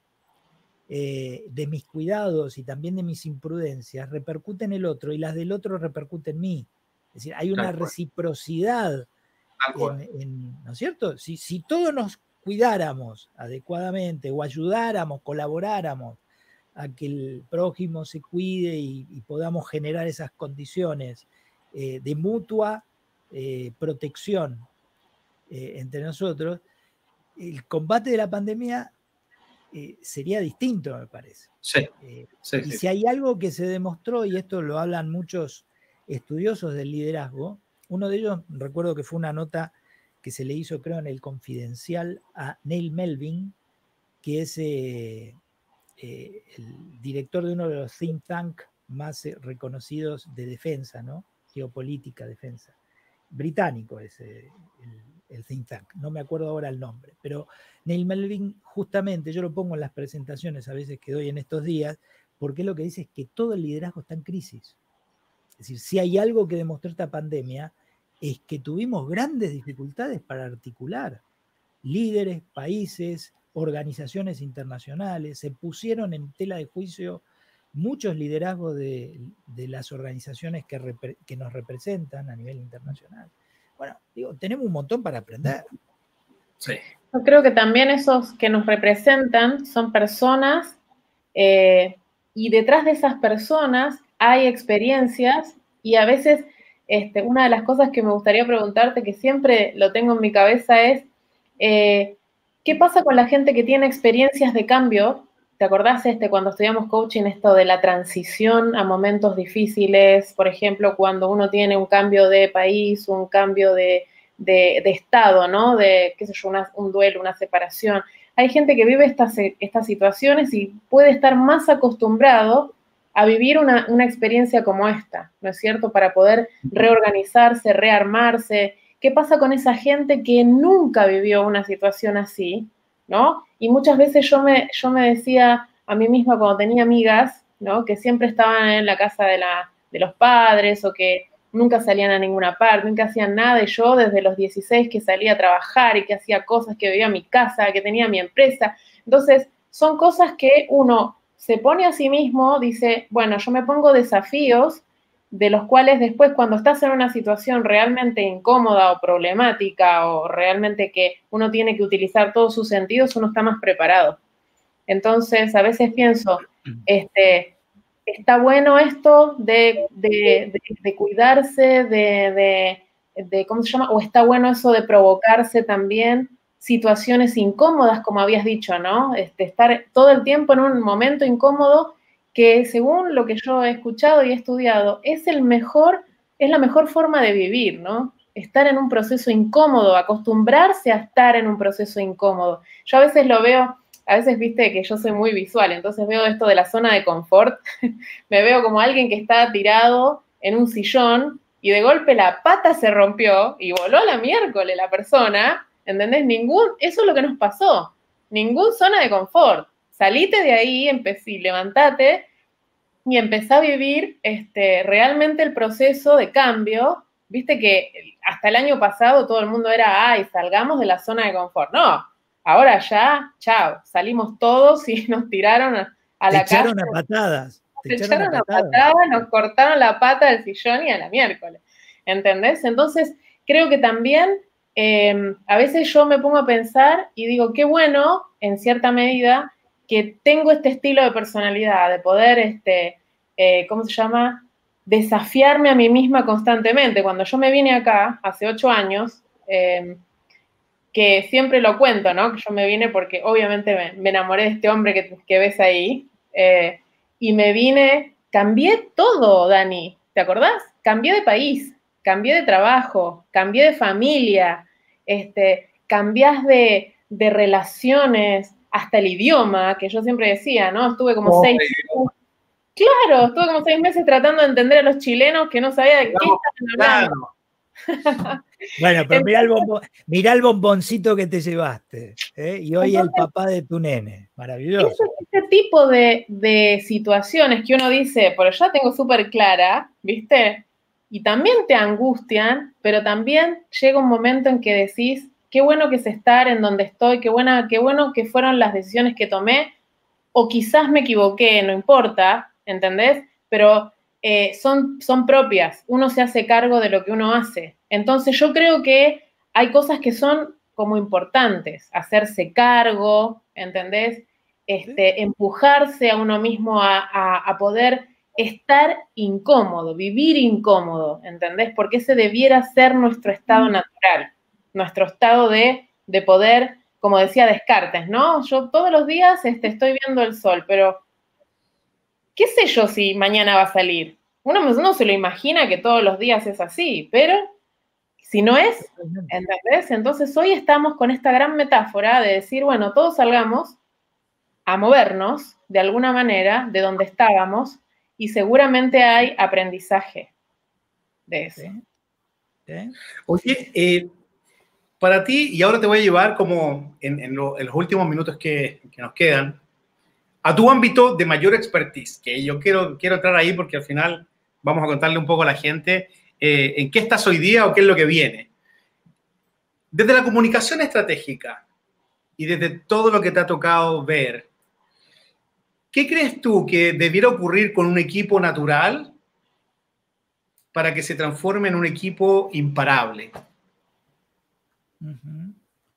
eh, de mis cuidados y también de mis imprudencias repercuten en el otro y las del otro repercuten en mí. Es decir, hay una reciprocidad, en, en, ¿no es cierto? Si, si todos nos cuidáramos adecuadamente o ayudáramos, colaboráramos a que el prójimo se cuide y, y podamos generar esas condiciones eh, de mutua eh, protección eh, entre nosotros, el combate de la pandemia eh, sería distinto, me parece. Sí, eh, sí, y sí. si hay algo que se demostró, y esto lo hablan muchos estudiosos del liderazgo, uno de ellos, recuerdo que fue una nota que se le hizo, creo, en el Confidencial a Neil Melvin, que es eh, eh, el director de uno de los think tank más eh, reconocidos de defensa, ¿no? Geopolítica, defensa. Británico es eh, el, el think tank, no me acuerdo ahora el nombre, pero Neil Melvin, justamente, yo lo pongo en las presentaciones a veces que doy en estos días, porque lo que dice es que todo el liderazgo está en crisis. Es decir, si hay algo que demostró esta pandemia, es que tuvimos grandes dificultades para articular. Líderes, países, organizaciones internacionales, se pusieron en tela de juicio muchos liderazgos de, de las organizaciones que, repre, que nos representan a nivel internacional. Bueno, digo, tenemos un montón para aprender. Sí. Yo creo que también esos que nos representan son personas eh, y detrás de esas personas hay experiencias y a veces este, una de las cosas que me gustaría preguntarte, que siempre lo tengo en mi cabeza, es eh, ¿qué pasa con la gente que tiene experiencias de cambio ¿te acordás este, cuando estudiamos coaching, esto de la transición a momentos difíciles? Por ejemplo, cuando uno tiene un cambio de país, un cambio de, de, de estado, ¿no? De, qué sé yo, una, un duelo, una separación. Hay gente que vive estas, estas situaciones y puede estar más acostumbrado a vivir una, una experiencia como esta, ¿no es cierto? Para poder reorganizarse, rearmarse. ¿Qué pasa con esa gente que nunca vivió una situación así, ¿no? Y muchas veces yo me, yo me decía a mí misma cuando tenía amigas, ¿no? Que siempre estaban en la casa de, la, de los padres o que nunca salían a ninguna parte, nunca hacían nada, y yo desde los dieciséis que salía a trabajar y que hacía cosas, que vivía en mi casa, que tenía mi empresa. Entonces, son cosas que uno se pone a sí mismo, dice, bueno, yo me pongo desafíos de los cuales después cuando estás en una situación realmente incómoda o problemática o realmente que uno tiene que utilizar todos sus sentidos, uno está más preparado. Entonces, a veces pienso, este, está bueno esto de, de, de, de cuidarse, de, de, de, ¿cómo se llama? O está bueno eso de provocarse también situaciones incómodas, como habías dicho, ¿no? Este, estar todo el tiempo en un momento incómodo que, según lo que yo he escuchado y he estudiado, es el mejor, es la mejor forma de vivir, ¿no? Estar en un proceso incómodo, acostumbrarse a estar en un proceso incómodo. Yo a veces lo veo, a veces viste que yo soy muy visual, entonces veo esto de la zona de confort, me veo como alguien que está tirado en un sillón y de golpe la pata se rompió y voló a la miércoles la persona, ¿entendés? Ningún, eso es lo que nos pasó, ningún zona de confort. Salite de ahí, empecé, levantate y empecé a vivir este, realmente el proceso de cambio. Viste que hasta el año pasado todo el mundo era, ay, salgamos de la zona de confort. No, ahora ya, chao, salimos todos y nos tiraron a, a la Te echaron calle. a patadas. Te echaron a patadas, nos cortaron la pata del sillón y a la miércoles. ¿Entendés? Entonces, creo que también eh, a veces yo me pongo a pensar y digo, qué bueno, en cierta medida, que tengo este estilo de personalidad, de poder, este, eh, ¿cómo se llama? Desafiarme a mí misma constantemente. Cuando yo me vine acá, hace ocho años, eh, que siempre lo cuento, ¿no? Que yo me vine porque obviamente me, me enamoré de este hombre que, que ves ahí, eh, y me vine, cambié todo, Dani, ¿te acordás? Cambié de país, cambié de trabajo, cambié de familia, este, cambiás de, de relaciones, hasta el idioma, que yo siempre decía, ¿no? Estuve como oh, seis meses, claro, estuve como seis meses tratando de entender a los chilenos que no sabía de qué estaban hablando. Claro. Bueno, pero mirá el, bombon, mirá el bomboncito que te llevaste, ¿eh? Y hoy entonces, el papá de tu nene, maravilloso. Este, este tipo de, de situaciones que uno dice, pero ya tengo súper clara, ¿viste? Y también te angustian, pero también llega un momento en que decís, qué bueno que es estar en donde estoy, qué, buena, qué bueno que fueron las decisiones que tomé, o quizás me equivoqué, no importa, ¿entendés? Pero eh, son, son propias, uno se hace cargo de lo que uno hace. Entonces yo creo que hay cosas que son como importantes, hacerse cargo, ¿entendés? Este, ¿sí? Empujarse a uno mismo a, a, a poder estar incómodo, vivir incómodo, ¿entendés? Porque ese debiera ser nuestro estado natural, nuestro estado de, de poder, como decía Descartes, ¿no? Yo todos los días este, estoy viendo el sol, pero ¿qué sé yo si mañana va a salir? Uno no se lo imagina que todos los días es así, pero si no es, ¿entendés? Entonces hoy estamos con esta gran metáfora de decir, bueno, todos salgamos a movernos de alguna manera de donde estábamos y seguramente hay aprendizaje de eso. ¿Sí? ¿Sí? Oye, eh, para ti, y ahora te voy a llevar como en, en, lo, en los últimos minutos que, que nos quedan, a tu ámbito de mayor expertise, que yo quiero, quiero entrar ahí porque al final vamos a contarle un poco a la gente eh, en qué estás hoy día o qué es lo que viene. Desde la comunicación estratégica y desde todo lo que te ha tocado ver, ¿qué crees tú que debiera ocurrir con un equipo natural para que se transforme en un equipo imparable? Uh-huh.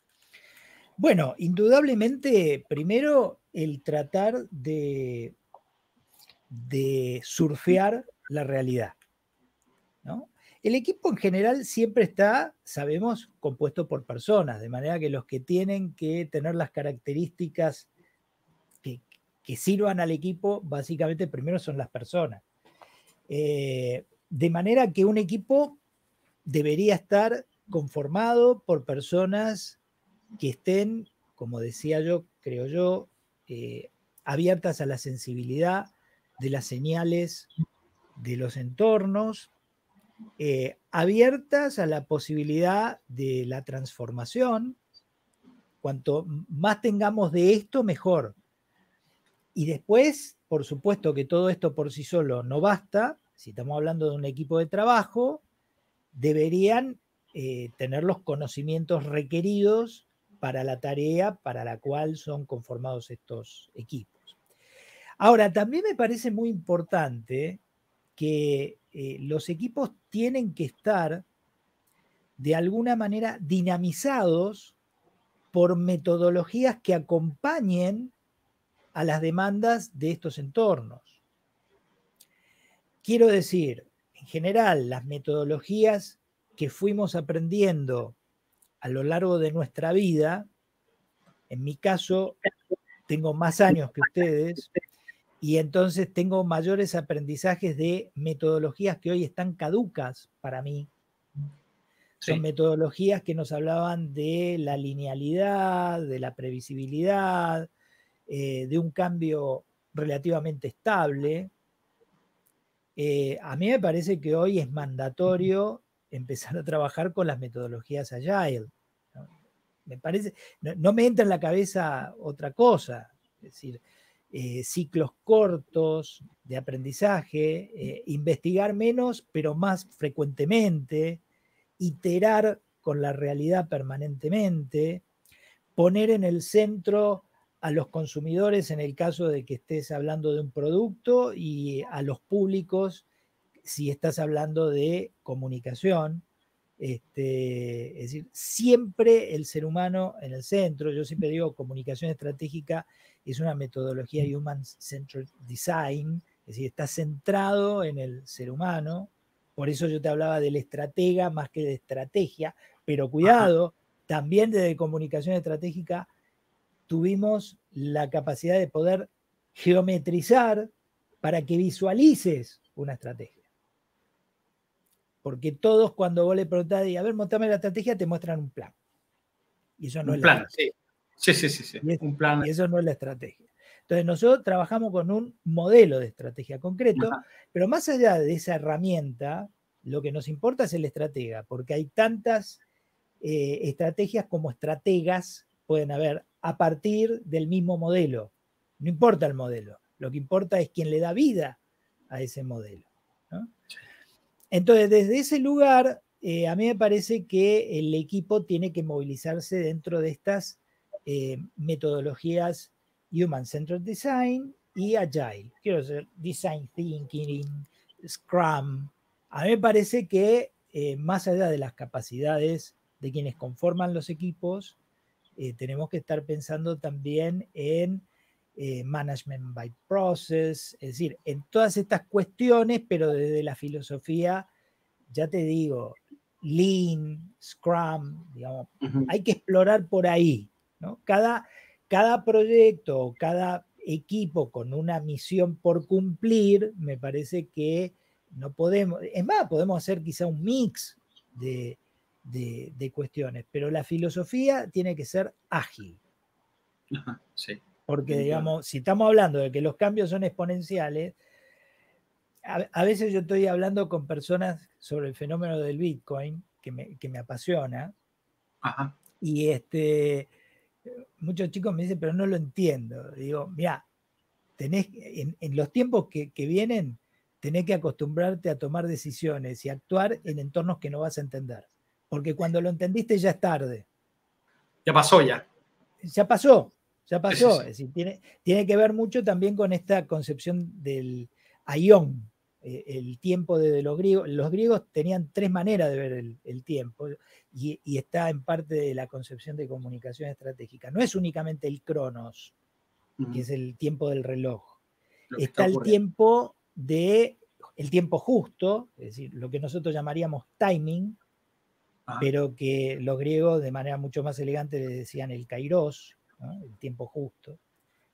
Bueno, indudablemente, primero, el tratar de, de surfear la realidad, ¿no? El equipo en general siempre está, sabemos, compuesto por personas, de manera que los que tienen que tener las características que, que sirvan al equipo, básicamente primero son las personas. Eh, de manera que un equipo debería estar conformado por personas que estén, como decía yo, creo yo, eh, abiertas a la sensibilidad de las señales de los entornos, eh, abiertas a la posibilidad de la transformación. Cuanto más tengamos de esto, mejor. Y después, por supuesto que todo esto por sí solo no basta. Si estamos hablando de un equipo de trabajo, deberían eh, tener los conocimientos requeridos para la tarea para la cual son conformados estos equipos. Ahora, también me parece muy importante que eh, los equipos tienen que estar de alguna manera dinamizados por metodologías que acompañen a las demandas de estos entornos. Quiero decir, en general, las metodologías que fuimos aprendiendo a lo largo de nuestra vida, en mi caso, tengo más años que ustedes, y entonces tengo mayores aprendizajes de metodologías que hoy están caducas para mí. Son sí. metodologías que nos hablaban de la linealidad, de la previsibilidad, eh, de un cambio relativamente estable. Eh, a mí me parece que hoy es mandatorio empezar a trabajar con las metodologías Agile. ¿No? Me parece, no, no me entra en la cabeza otra cosa, es decir, eh, ciclos cortos de aprendizaje, eh, investigar menos pero más frecuentemente, iterar con la realidad permanentemente, poner en el centro a los consumidores en el caso de que estés hablando de un producto y a los públicos si estás hablando de comunicación. Este, es decir, siempre el ser humano en el centro. Yo siempre digo, comunicación estratégica es una metodología Human-Centered Design, es decir, está centrado en el ser humano. Por eso yo te hablaba del estratega más que de estrategia, pero cuidado, ajá, también desde comunicación estratégica tuvimos la capacidad de poder geometrizar para que visualices una estrategia. Porque todos cuando vos le preguntás, a ver, montame la estrategia, te muestran un plan. Y eso no un es plan, la estrategia. Sí, sí, sí, sí. Y, es, un plan. y eso no es la estrategia. Entonces nosotros trabajamos con un modelo de estrategia concreto, ajá, pero más allá de esa herramienta, lo que nos importa es el estratega, porque hay tantas eh, estrategias como estrategas pueden haber a partir del mismo modelo. No importa el modelo, lo que importa es quién le da vida a ese modelo, ¿no? Entonces, desde ese lugar, eh, a mí me parece que el equipo tiene que movilizarse dentro de estas eh, metodologías Human-Centered Design y Agile. Quiero decir, Design Thinking, Scrum. A mí me parece que eh, más allá de las capacidades de quienes conforman los equipos, eh, tenemos que estar pensando también en eh, management by process, es decir, en todas estas cuestiones, pero desde la filosofía, ya te digo, Lean, Scrum, digamos, uh-huh, hay que explorar por ahí, ¿no? Cada, cada proyecto, cada equipo con una misión por cumplir, me parece que no podemos, es más, podemos hacer quizá un mix de, de, de cuestiones, pero la filosofía tiene que ser ágil. Uh-huh, sí. Porque, digamos, si estamos hablando de que los cambios son exponenciales, a, a veces yo estoy hablando con personas sobre el fenómeno del Bitcoin, que me, que me apasiona, ajá, y este, muchos chicos me dicen, pero no lo entiendo. Digo, mira, tenés, en, en los tiempos que, que vienen, tenés que acostumbrarte a tomar decisiones y actuar en entornos que no vas a entender. Porque cuando lo entendiste ya es tarde. Ya pasó ya. Ya pasó. Ya pasó, sí, sí, sí. Es decir, tiene, tiene que ver mucho también con esta concepción del aión, eh, el tiempo de, de los griegos. Los griegos tenían tres maneras de ver el, el tiempo y, y está en parte de la concepción de comunicación estratégica. No es únicamente el cronos, uh-huh, que es el tiempo del reloj. Está, está el tiempo de, el tiempo justo, es decir, lo que nosotros llamaríamos timing, uh-huh, pero que los griegos de manera mucho más elegante le decían el kairos, ¿no? El tiempo justo. Es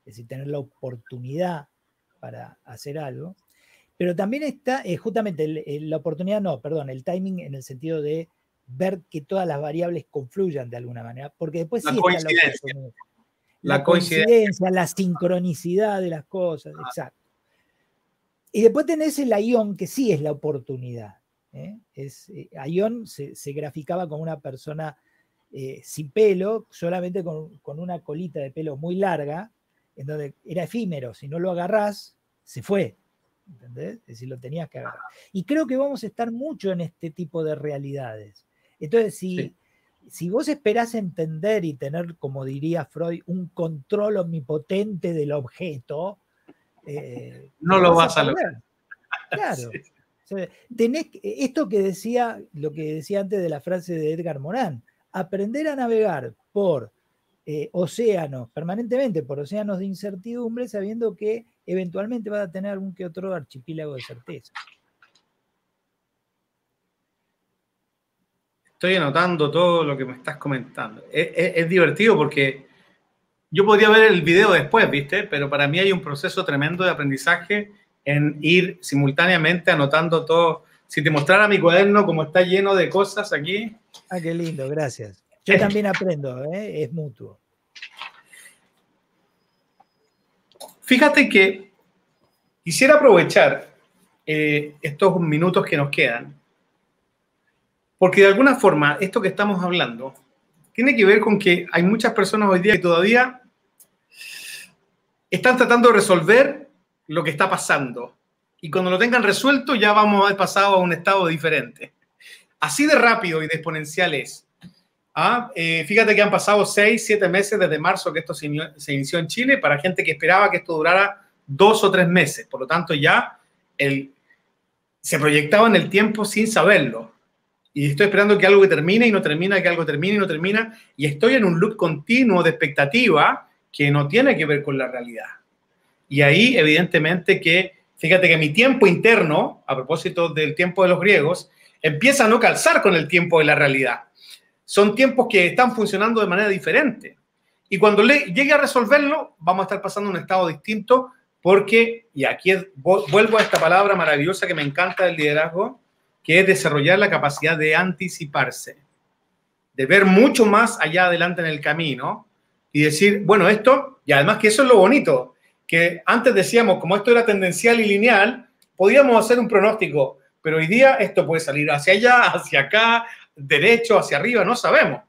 es decir, tener la oportunidad para hacer algo. Pero también está eh, justamente el, el, la oportunidad, no, perdón, el timing en el sentido de ver que todas las variables confluyan de alguna manera, porque después la sí está la oportunidad. La, la coincidencia, coincidencia, la sincronicidad de las cosas, ah. exacto. Y después tenés el Aion, que sí es la oportunidad. ¿eh? Es, eh, Aion se, se graficaba como una persona eh, sin pelo, solamente con, con una colita de pelo muy larga, en donde era efímero, si no lo agarrás, se fue. ¿Entendés? Es decir, lo tenías que agarrar. Y creo que vamos a estar mucho en este tipo de realidades. Entonces, si, sí. si vos esperás entender y tener, como diría Freud, un control omnipotente del objeto, eh, no lo vas a, a lograr. Claro. Sí. O sea, tenés esto que decía, lo que decía antes de la frase de Edgar Morin, aprender a navegar por eh, océanos, permanentemente por océanos de incertidumbre, sabiendo que eventualmente vas a tener algún que otro archipiélago de certeza. Estoy anotando todo lo que me estás comentando. Es, es, es divertido porque yo podría ver el video después, ¿viste? Pero para mí hay un proceso tremendo de aprendizaje en ir simultáneamente anotando todo. Si te mostrara mi cuaderno como está lleno de cosas aquí. Ah, qué lindo, gracias. Yo eh, también aprendo, ¿eh? Es mutuo. Fíjate que quisiera aprovechar eh, estos minutos que nos quedan, porque de alguna forma esto que estamos hablando tiene que ver con que hay muchas personas hoy día que todavía están tratando de resolver lo que está pasando. Y cuando lo tengan resuelto ya vamos a haber pasado a un estado diferente. Así de rápido y de exponencial es. ¿Ah? Eh, fíjate que han pasado seis, siete meses desde marzo que esto se, in se inició en Chile para gente que esperaba que esto durara dos o tres meses. Por lo tanto, ya el, se proyectaba en el tiempo sin saberlo. Y estoy esperando que algo que termine y no termina, que algo termine y no termina. Y estoy en un loop continuo de expectativa que no tiene que ver con la realidad. Y ahí, evidentemente, que, fíjate que mi tiempo interno, a propósito del tiempo de los griegos, empieza a no calzar con el tiempo de la realidad. Son tiempos que están funcionando de manera diferente. Y cuando le, llegue a resolverlo, vamos a estar pasando a un estado distinto porque, y aquí es, vuelvo a esta palabra maravillosa que me encanta del liderazgo, que es desarrollar la capacidad de anticiparse, de ver mucho más allá adelante en el camino y decir, bueno, esto, y además que eso es lo bonito, que antes decíamos, como esto era tendencial y lineal, podíamos hacer un pronóstico, pero hoy día esto puede salir hacia allá, hacia acá, derecho, hacia arriba, no sabemos.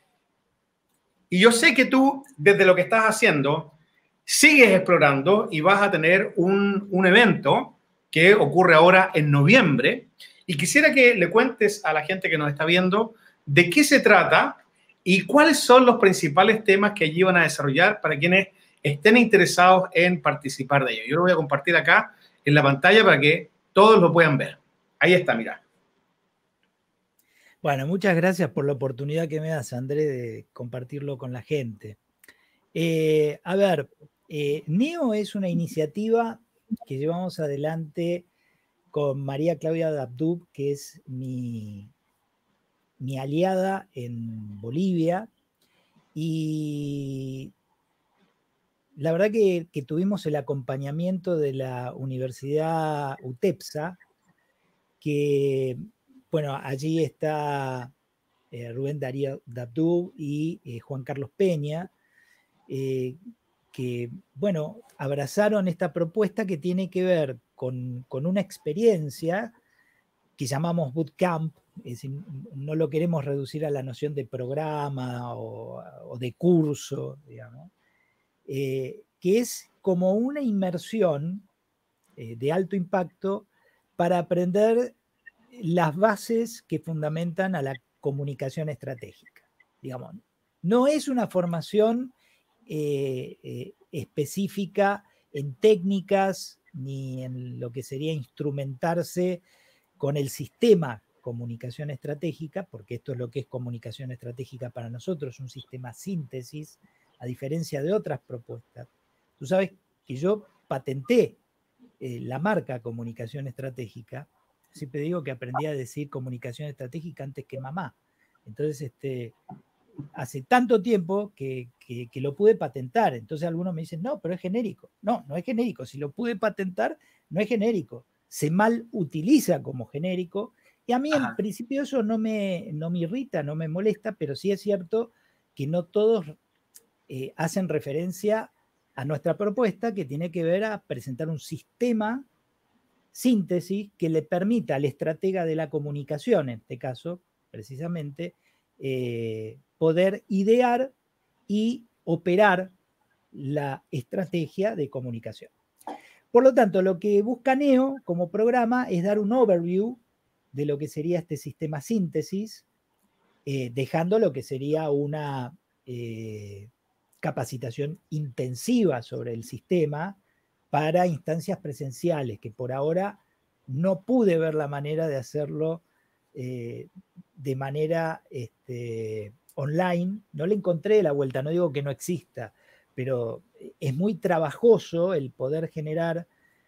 Y yo sé que tú, desde lo que estás haciendo, sigues explorando y vas a tener un, un evento que ocurre ahora en noviembre. Y quisiera que le cuentes a la gente que nos está viendo de qué se trata y cuáles son los principales temas que allí van a desarrollar para quienes estén interesados en participar de ello. Yo lo voy a compartir acá en la pantalla para que todos lo puedan ver. Ahí está, mira. Bueno, muchas gracias por la oportunidad que me das, André, de compartirlo con la gente. Eh, a ver, eh, NEO es una iniciativa que llevamos adelante con María Claudia Dabdub, que es mi, mi aliada en Bolivia, y la verdad que, que tuvimos el acompañamiento de la Universidad UTEPSA, que, bueno, allí está eh, Rubén Darío Dabdub y eh, Juan Carlos Peña, eh, que, bueno, abrazaron esta propuesta que tiene que ver con, con una experiencia que llamamos bootcamp, es decir, no lo queremos reducir a la noción de programa o, o de curso, digamos, eh, que es como una inmersión eh, de alto impacto para aprender las bases que fundamentan a la comunicación estratégica. Digamos, no es una formación eh, eh, específica en técnicas ni en lo que sería instrumentarse con el sistema comunicación estratégica, porque esto es lo que es comunicación estratégica para nosotros, un sistema síntesis, a diferencia de otras propuestas. Tú sabes que yo patenté eh, la marca comunicación estratégica. Siempre digo que aprendí a decir comunicación estratégica antes que mamá. Entonces, este, hace tanto tiempo que, que, que lo pude patentar. Entonces algunos me dicen, no, pero es genérico. No, no es genérico. Si lo pude patentar, no es genérico. Se mal utiliza como genérico. Y a mí Ajá. en principio eso no me, no me irrita, no me molesta, pero sí es cierto que no todos eh, hacen referencia a nuestra propuesta, que tiene que ver a presentar un sistema síntesis que le permita al estratega de la comunicación, en este caso, precisamente, eh, poder idear y operar la estrategia de comunicación. Por lo tanto, lo que busca Neo como programa es dar un overview de lo que sería este sistema síntesis, eh, dejando lo que sería una eh, capacitación intensiva sobre el sistema para instancias presenciales, que por ahora no pude ver la manera de hacerlo eh, de manera este, online. No le encontré la vuelta, no digo que no exista, pero es muy trabajoso el poder generar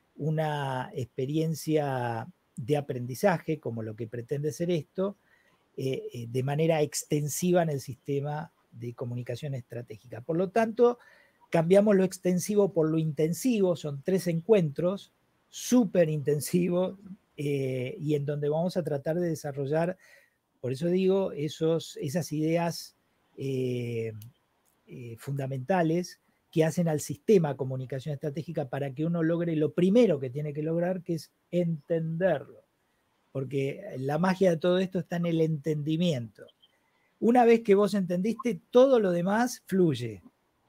una experiencia de aprendizaje, como lo que pretende ser esto, eh, de manera extensiva en el sistema de comunicación estratégica. Por lo tanto, cambiamos lo extensivo por lo intensivo, son tres encuentros súper intensivos eh, y en donde vamos a tratar de desarrollar, por eso digo, esos, esas ideas eh, eh, fundamentales que hacen al sistema de comunicación estratégica para que uno logre lo primero que tiene que lograr, que es entenderlo. Porque la magia de todo esto está en el entendimiento. Una vez que vos entendiste, todo lo demás fluye.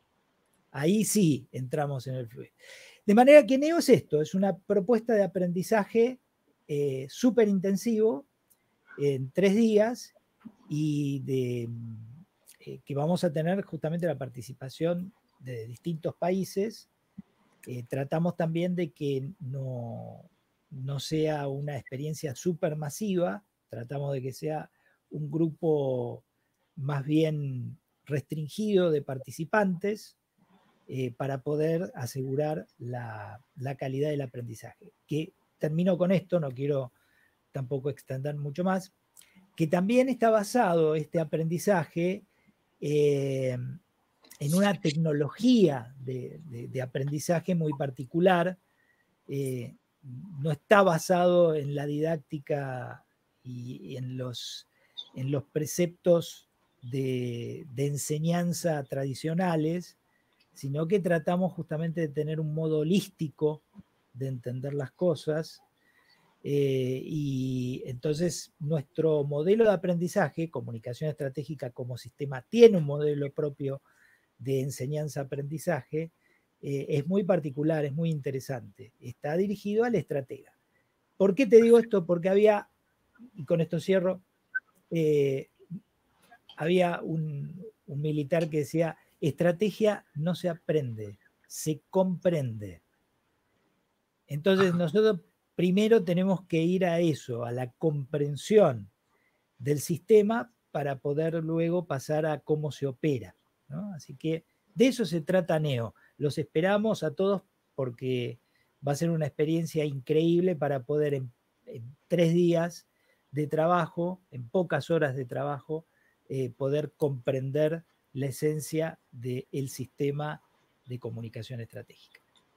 Ahí sí entramos en el fluir. De manera que Neo es esto, es una propuesta de aprendizaje eh, súper intensivo, en tres días, y de, eh, que vamos a tener justamente la participación de distintos países. Eh, tratamos también de que no, no sea una experiencia súper masiva, tratamos de que sea un grupo más bien restringido de participantes, eh, para poder asegurar la, la calidad del aprendizaje. Que termino con esto, no quiero tampoco extender mucho más, que también está basado este aprendizaje eh, en una tecnología de, de, de aprendizaje muy particular. Eh, no está basado en la didáctica y en los, en los preceptos de, de enseñanza tradicionales, sino que tratamos justamente de tener un modo holístico de entender las cosas. Eh, y entonces nuestro modelo de aprendizaje, comunicación estratégica como sistema, tiene un modelo propio de enseñanza-aprendizaje, eh, es muy particular, es muy interesante. Está dirigido al estratega. ¿Por qué te digo esto? Porque había, y con esto cierro, eh, había un, un militar que decía, estrategia no se aprende, se comprende. Entonces nosotros primero tenemos que ir a eso, a la comprensión del sistema para poder luego pasar a cómo se opera, ¿no? Así que de eso se trata Neo. Los esperamos a todos porque va a ser una experiencia increíble para poder en, en tres días de trabajo, en pocas horas de trabajo, eh, poder comprender la esencia del sistema de comunicación estratégica.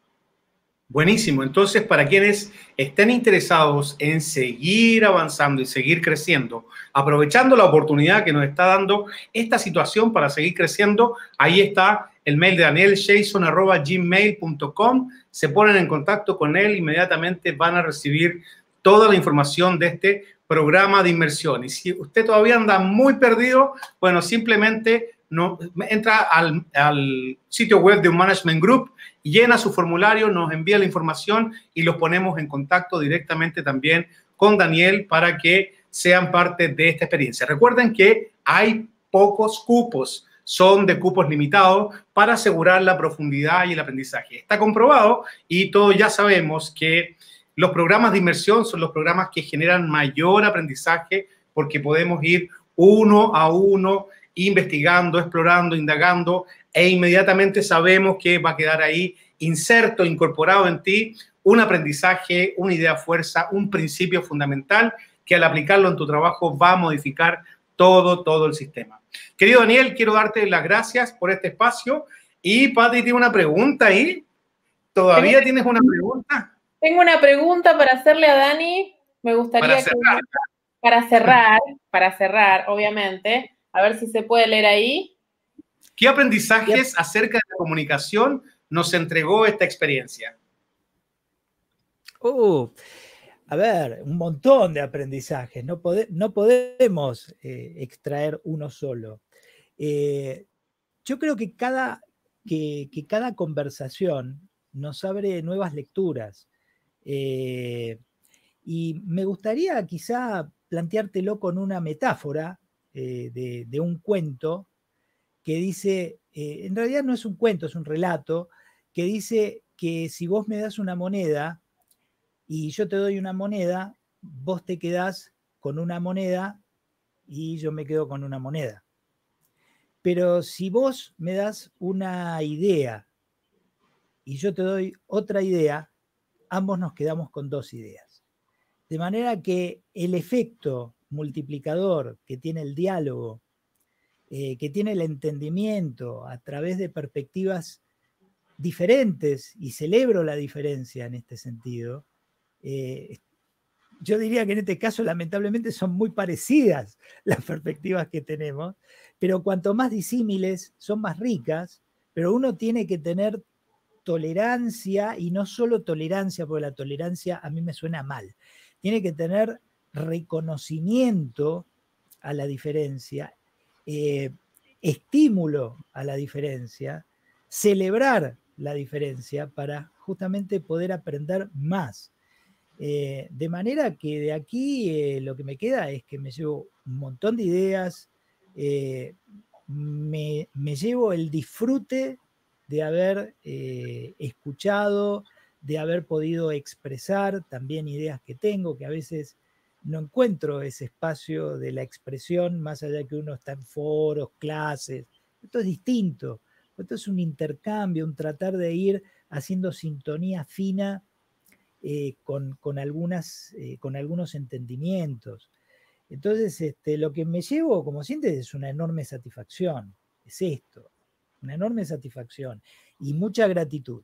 Buenísimo. Entonces, para quienes estén interesados en seguir avanzando y seguir creciendo, aprovechando la oportunidad que nos está dando esta situación para seguir creciendo, ahí está el mail de Daniel, jason arroba gmail punto com. Se ponen en contacto con él, inmediatamente van a recibir toda la información de este programa de inmersión. Y si usted todavía anda muy perdido, bueno, simplemente no, entra al, al sitio web de un Management Group, llena su formulario, nos envía la información y los ponemos en contacto directamente también con Daniel para que sean parte de esta experiencia. Recuerden que hay pocos cupos, son de cupos limitados para asegurar la profundidad y el aprendizaje. Está comprobado y todos ya sabemos que los programas de inmersión son los programas que generan mayor aprendizaje porque podemos ir uno a uno investigando, explorando, indagando e inmediatamente sabemos que va a quedar ahí inserto, incorporado en ti un aprendizaje, una idea fuerza, un principio fundamental que al aplicarlo en tu trabajo va a modificar todo, todo el sistema. Querido Daniel, quiero darte las gracias por este espacio. Y Pati tiene una pregunta ahí. ¿Todavía tienes una pregunta? Tengo una pregunta para hacerle a Dani. Me gustaría para cerrar. que, para cerrar, para cerrar, obviamente. A ver si se puede leer ahí. ¿Qué aprendizajes acerca de la comunicación nos entregó esta experiencia? Uh, a ver, un montón de aprendizajes. No, pode, no podemos eh, extraer uno solo. Eh, yo creo que cada, que, que cada conversación nos abre nuevas lecturas. Eh, y me gustaría quizá planteártelo con una metáfora eh, de, de un cuento que dice, eh, en realidad no es un cuento, es un relato, que dice que si vos me das una moneda y yo te doy una moneda, vos te quedás con una moneda y yo me quedo con una moneda. Pero si vos me das una idea y yo te doy otra idea, ambos nos quedamos con dos ideas. De manera que el efecto multiplicador que tiene el diálogo, eh, que tiene el entendimiento a través de perspectivas diferentes, y celebro la diferencia en este sentido, eh, yo diría que en este caso lamentablemente son muy parecidas las perspectivas que tenemos, pero cuanto más disímiles son más ricas, pero uno tiene que tener tolerancia, y no solo tolerancia, porque la tolerancia a mí me suena mal, tiene que tener reconocimiento a la diferencia, eh, estímulo a la diferencia, celebrar la diferencia para justamente poder aprender más. Eh, de manera que de aquí eh, lo que me queda es que me llevo un montón de ideas, eh, me, me llevo el disfrute de haber eh, escuchado, de haber podido expresar también ideas que tengo, que a veces no encuentro ese espacio de la expresión, más allá de que uno está en foros, clases. Esto es distinto. Esto es un intercambio, un tratar de ir haciendo sintonía fina eh, con, con, algunas, eh, con algunos entendimientos. Entonces, este, lo que me llevo, como sientes, es una enorme satisfacción. Es esto, una enorme satisfacción y mucha gratitud.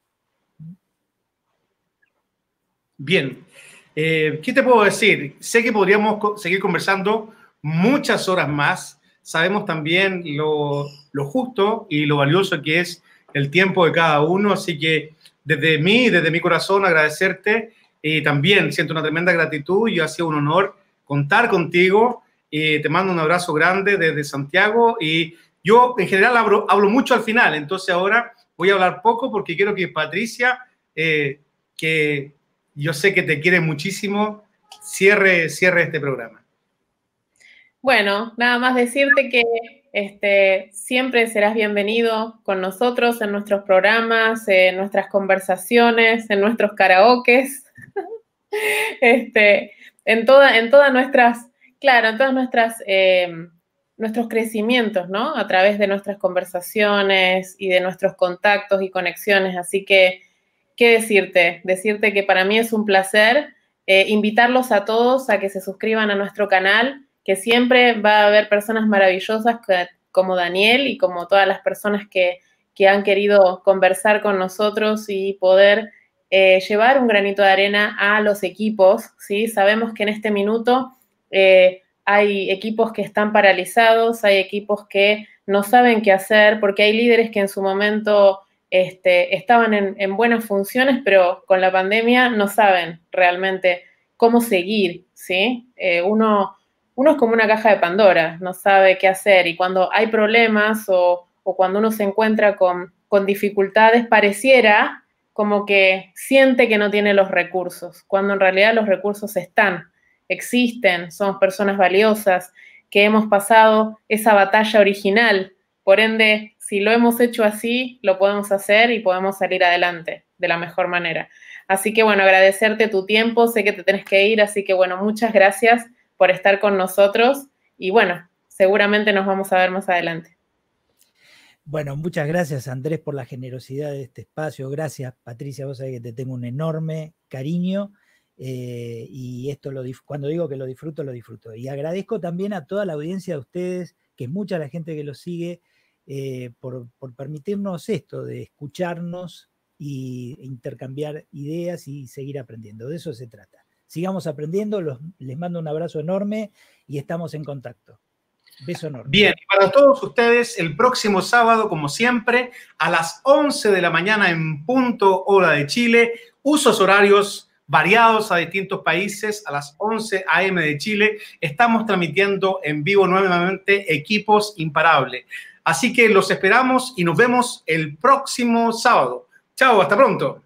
Bien, eh, ¿qué te puedo decir? Sé que podríamos co- seguir conversando muchas horas más. Sabemos también lo, lo justo y lo valioso que es el tiempo de cada uno, así que desde mí, desde mi corazón, agradecerte y también siento una tremenda gratitud y ha sido un honor contar contigo. Y te mando un abrazo grande desde Santiago y yo en general hablo, hablo mucho al final, entonces ahora voy a hablar poco porque quiero que Patricia, eh, que yo sé que te quiere muchísimo, cierre, cierre este programa. Bueno, nada más decirte que este, siempre serás bienvenido con nosotros en nuestros programas, en nuestras conversaciones, en nuestros karaokes, este, en, toda, en todas nuestras, claro, en todas nuestras, eh, nuestros crecimientos, ¿no? A través de nuestras conversaciones y de nuestros contactos y conexiones. Así que, ¿qué decirte? Decirte que para mí es un placer eh, invitarlos a todos a que se suscriban a nuestro canal, que siempre va a haber personas maravillosas que, como Daniel y como todas las personas que, que han querido conversar con nosotros y poder eh, llevar un granito de arena a los equipos, ¿sí? Sabemos que en este minuto eh, hay equipos que están paralizados, hay equipos que no saben qué hacer, porque hay líderes que en su momento este, estaban en, en buenas funciones, pero con la pandemia no saben realmente cómo seguir, ¿sí? Eh, uno... Uno es como una caja de Pandora, no sabe qué hacer y cuando hay problemas o, o cuando uno se encuentra con, con dificultades, pareciera como que siente que no tiene los recursos, cuando en realidad los recursos están, existen, somos personas valiosas, que hemos pasado esa batalla original, por ende, si lo hemos hecho así, lo podemos hacer y podemos salir adelante de la mejor manera. Así que bueno, agradecerte tu tiempo, sé que te tenés que ir, así que bueno, muchas gracias por estar con nosotros y bueno, seguramente nos vamos a ver más adelante. Bueno, muchas gracias Andrés por la generosidad de este espacio. Gracias Patricia, vos sabés que te tengo un enorme cariño eh, y esto lo cuando digo que lo disfruto, lo disfruto. Y agradezco también a toda la audiencia de ustedes que es mucha la gente que lo sigue, eh, por, por permitirnos esto, de escucharnos y intercambiar ideas y seguir aprendiendo. De eso se trata. Sigamos aprendiendo, los, les mando un abrazo enorme y estamos en contacto. Beso enorme. Bien, y para todos ustedes, el próximo sábado, como siempre, a las once de la mañana en punto hora de Chile, usos horarios variados a distintos países, a las once a eme de Chile, estamos transmitiendo en vivo nuevamente Equipos Imparables. Así que los esperamos y nos vemos el próximo sábado. Chao, hasta pronto.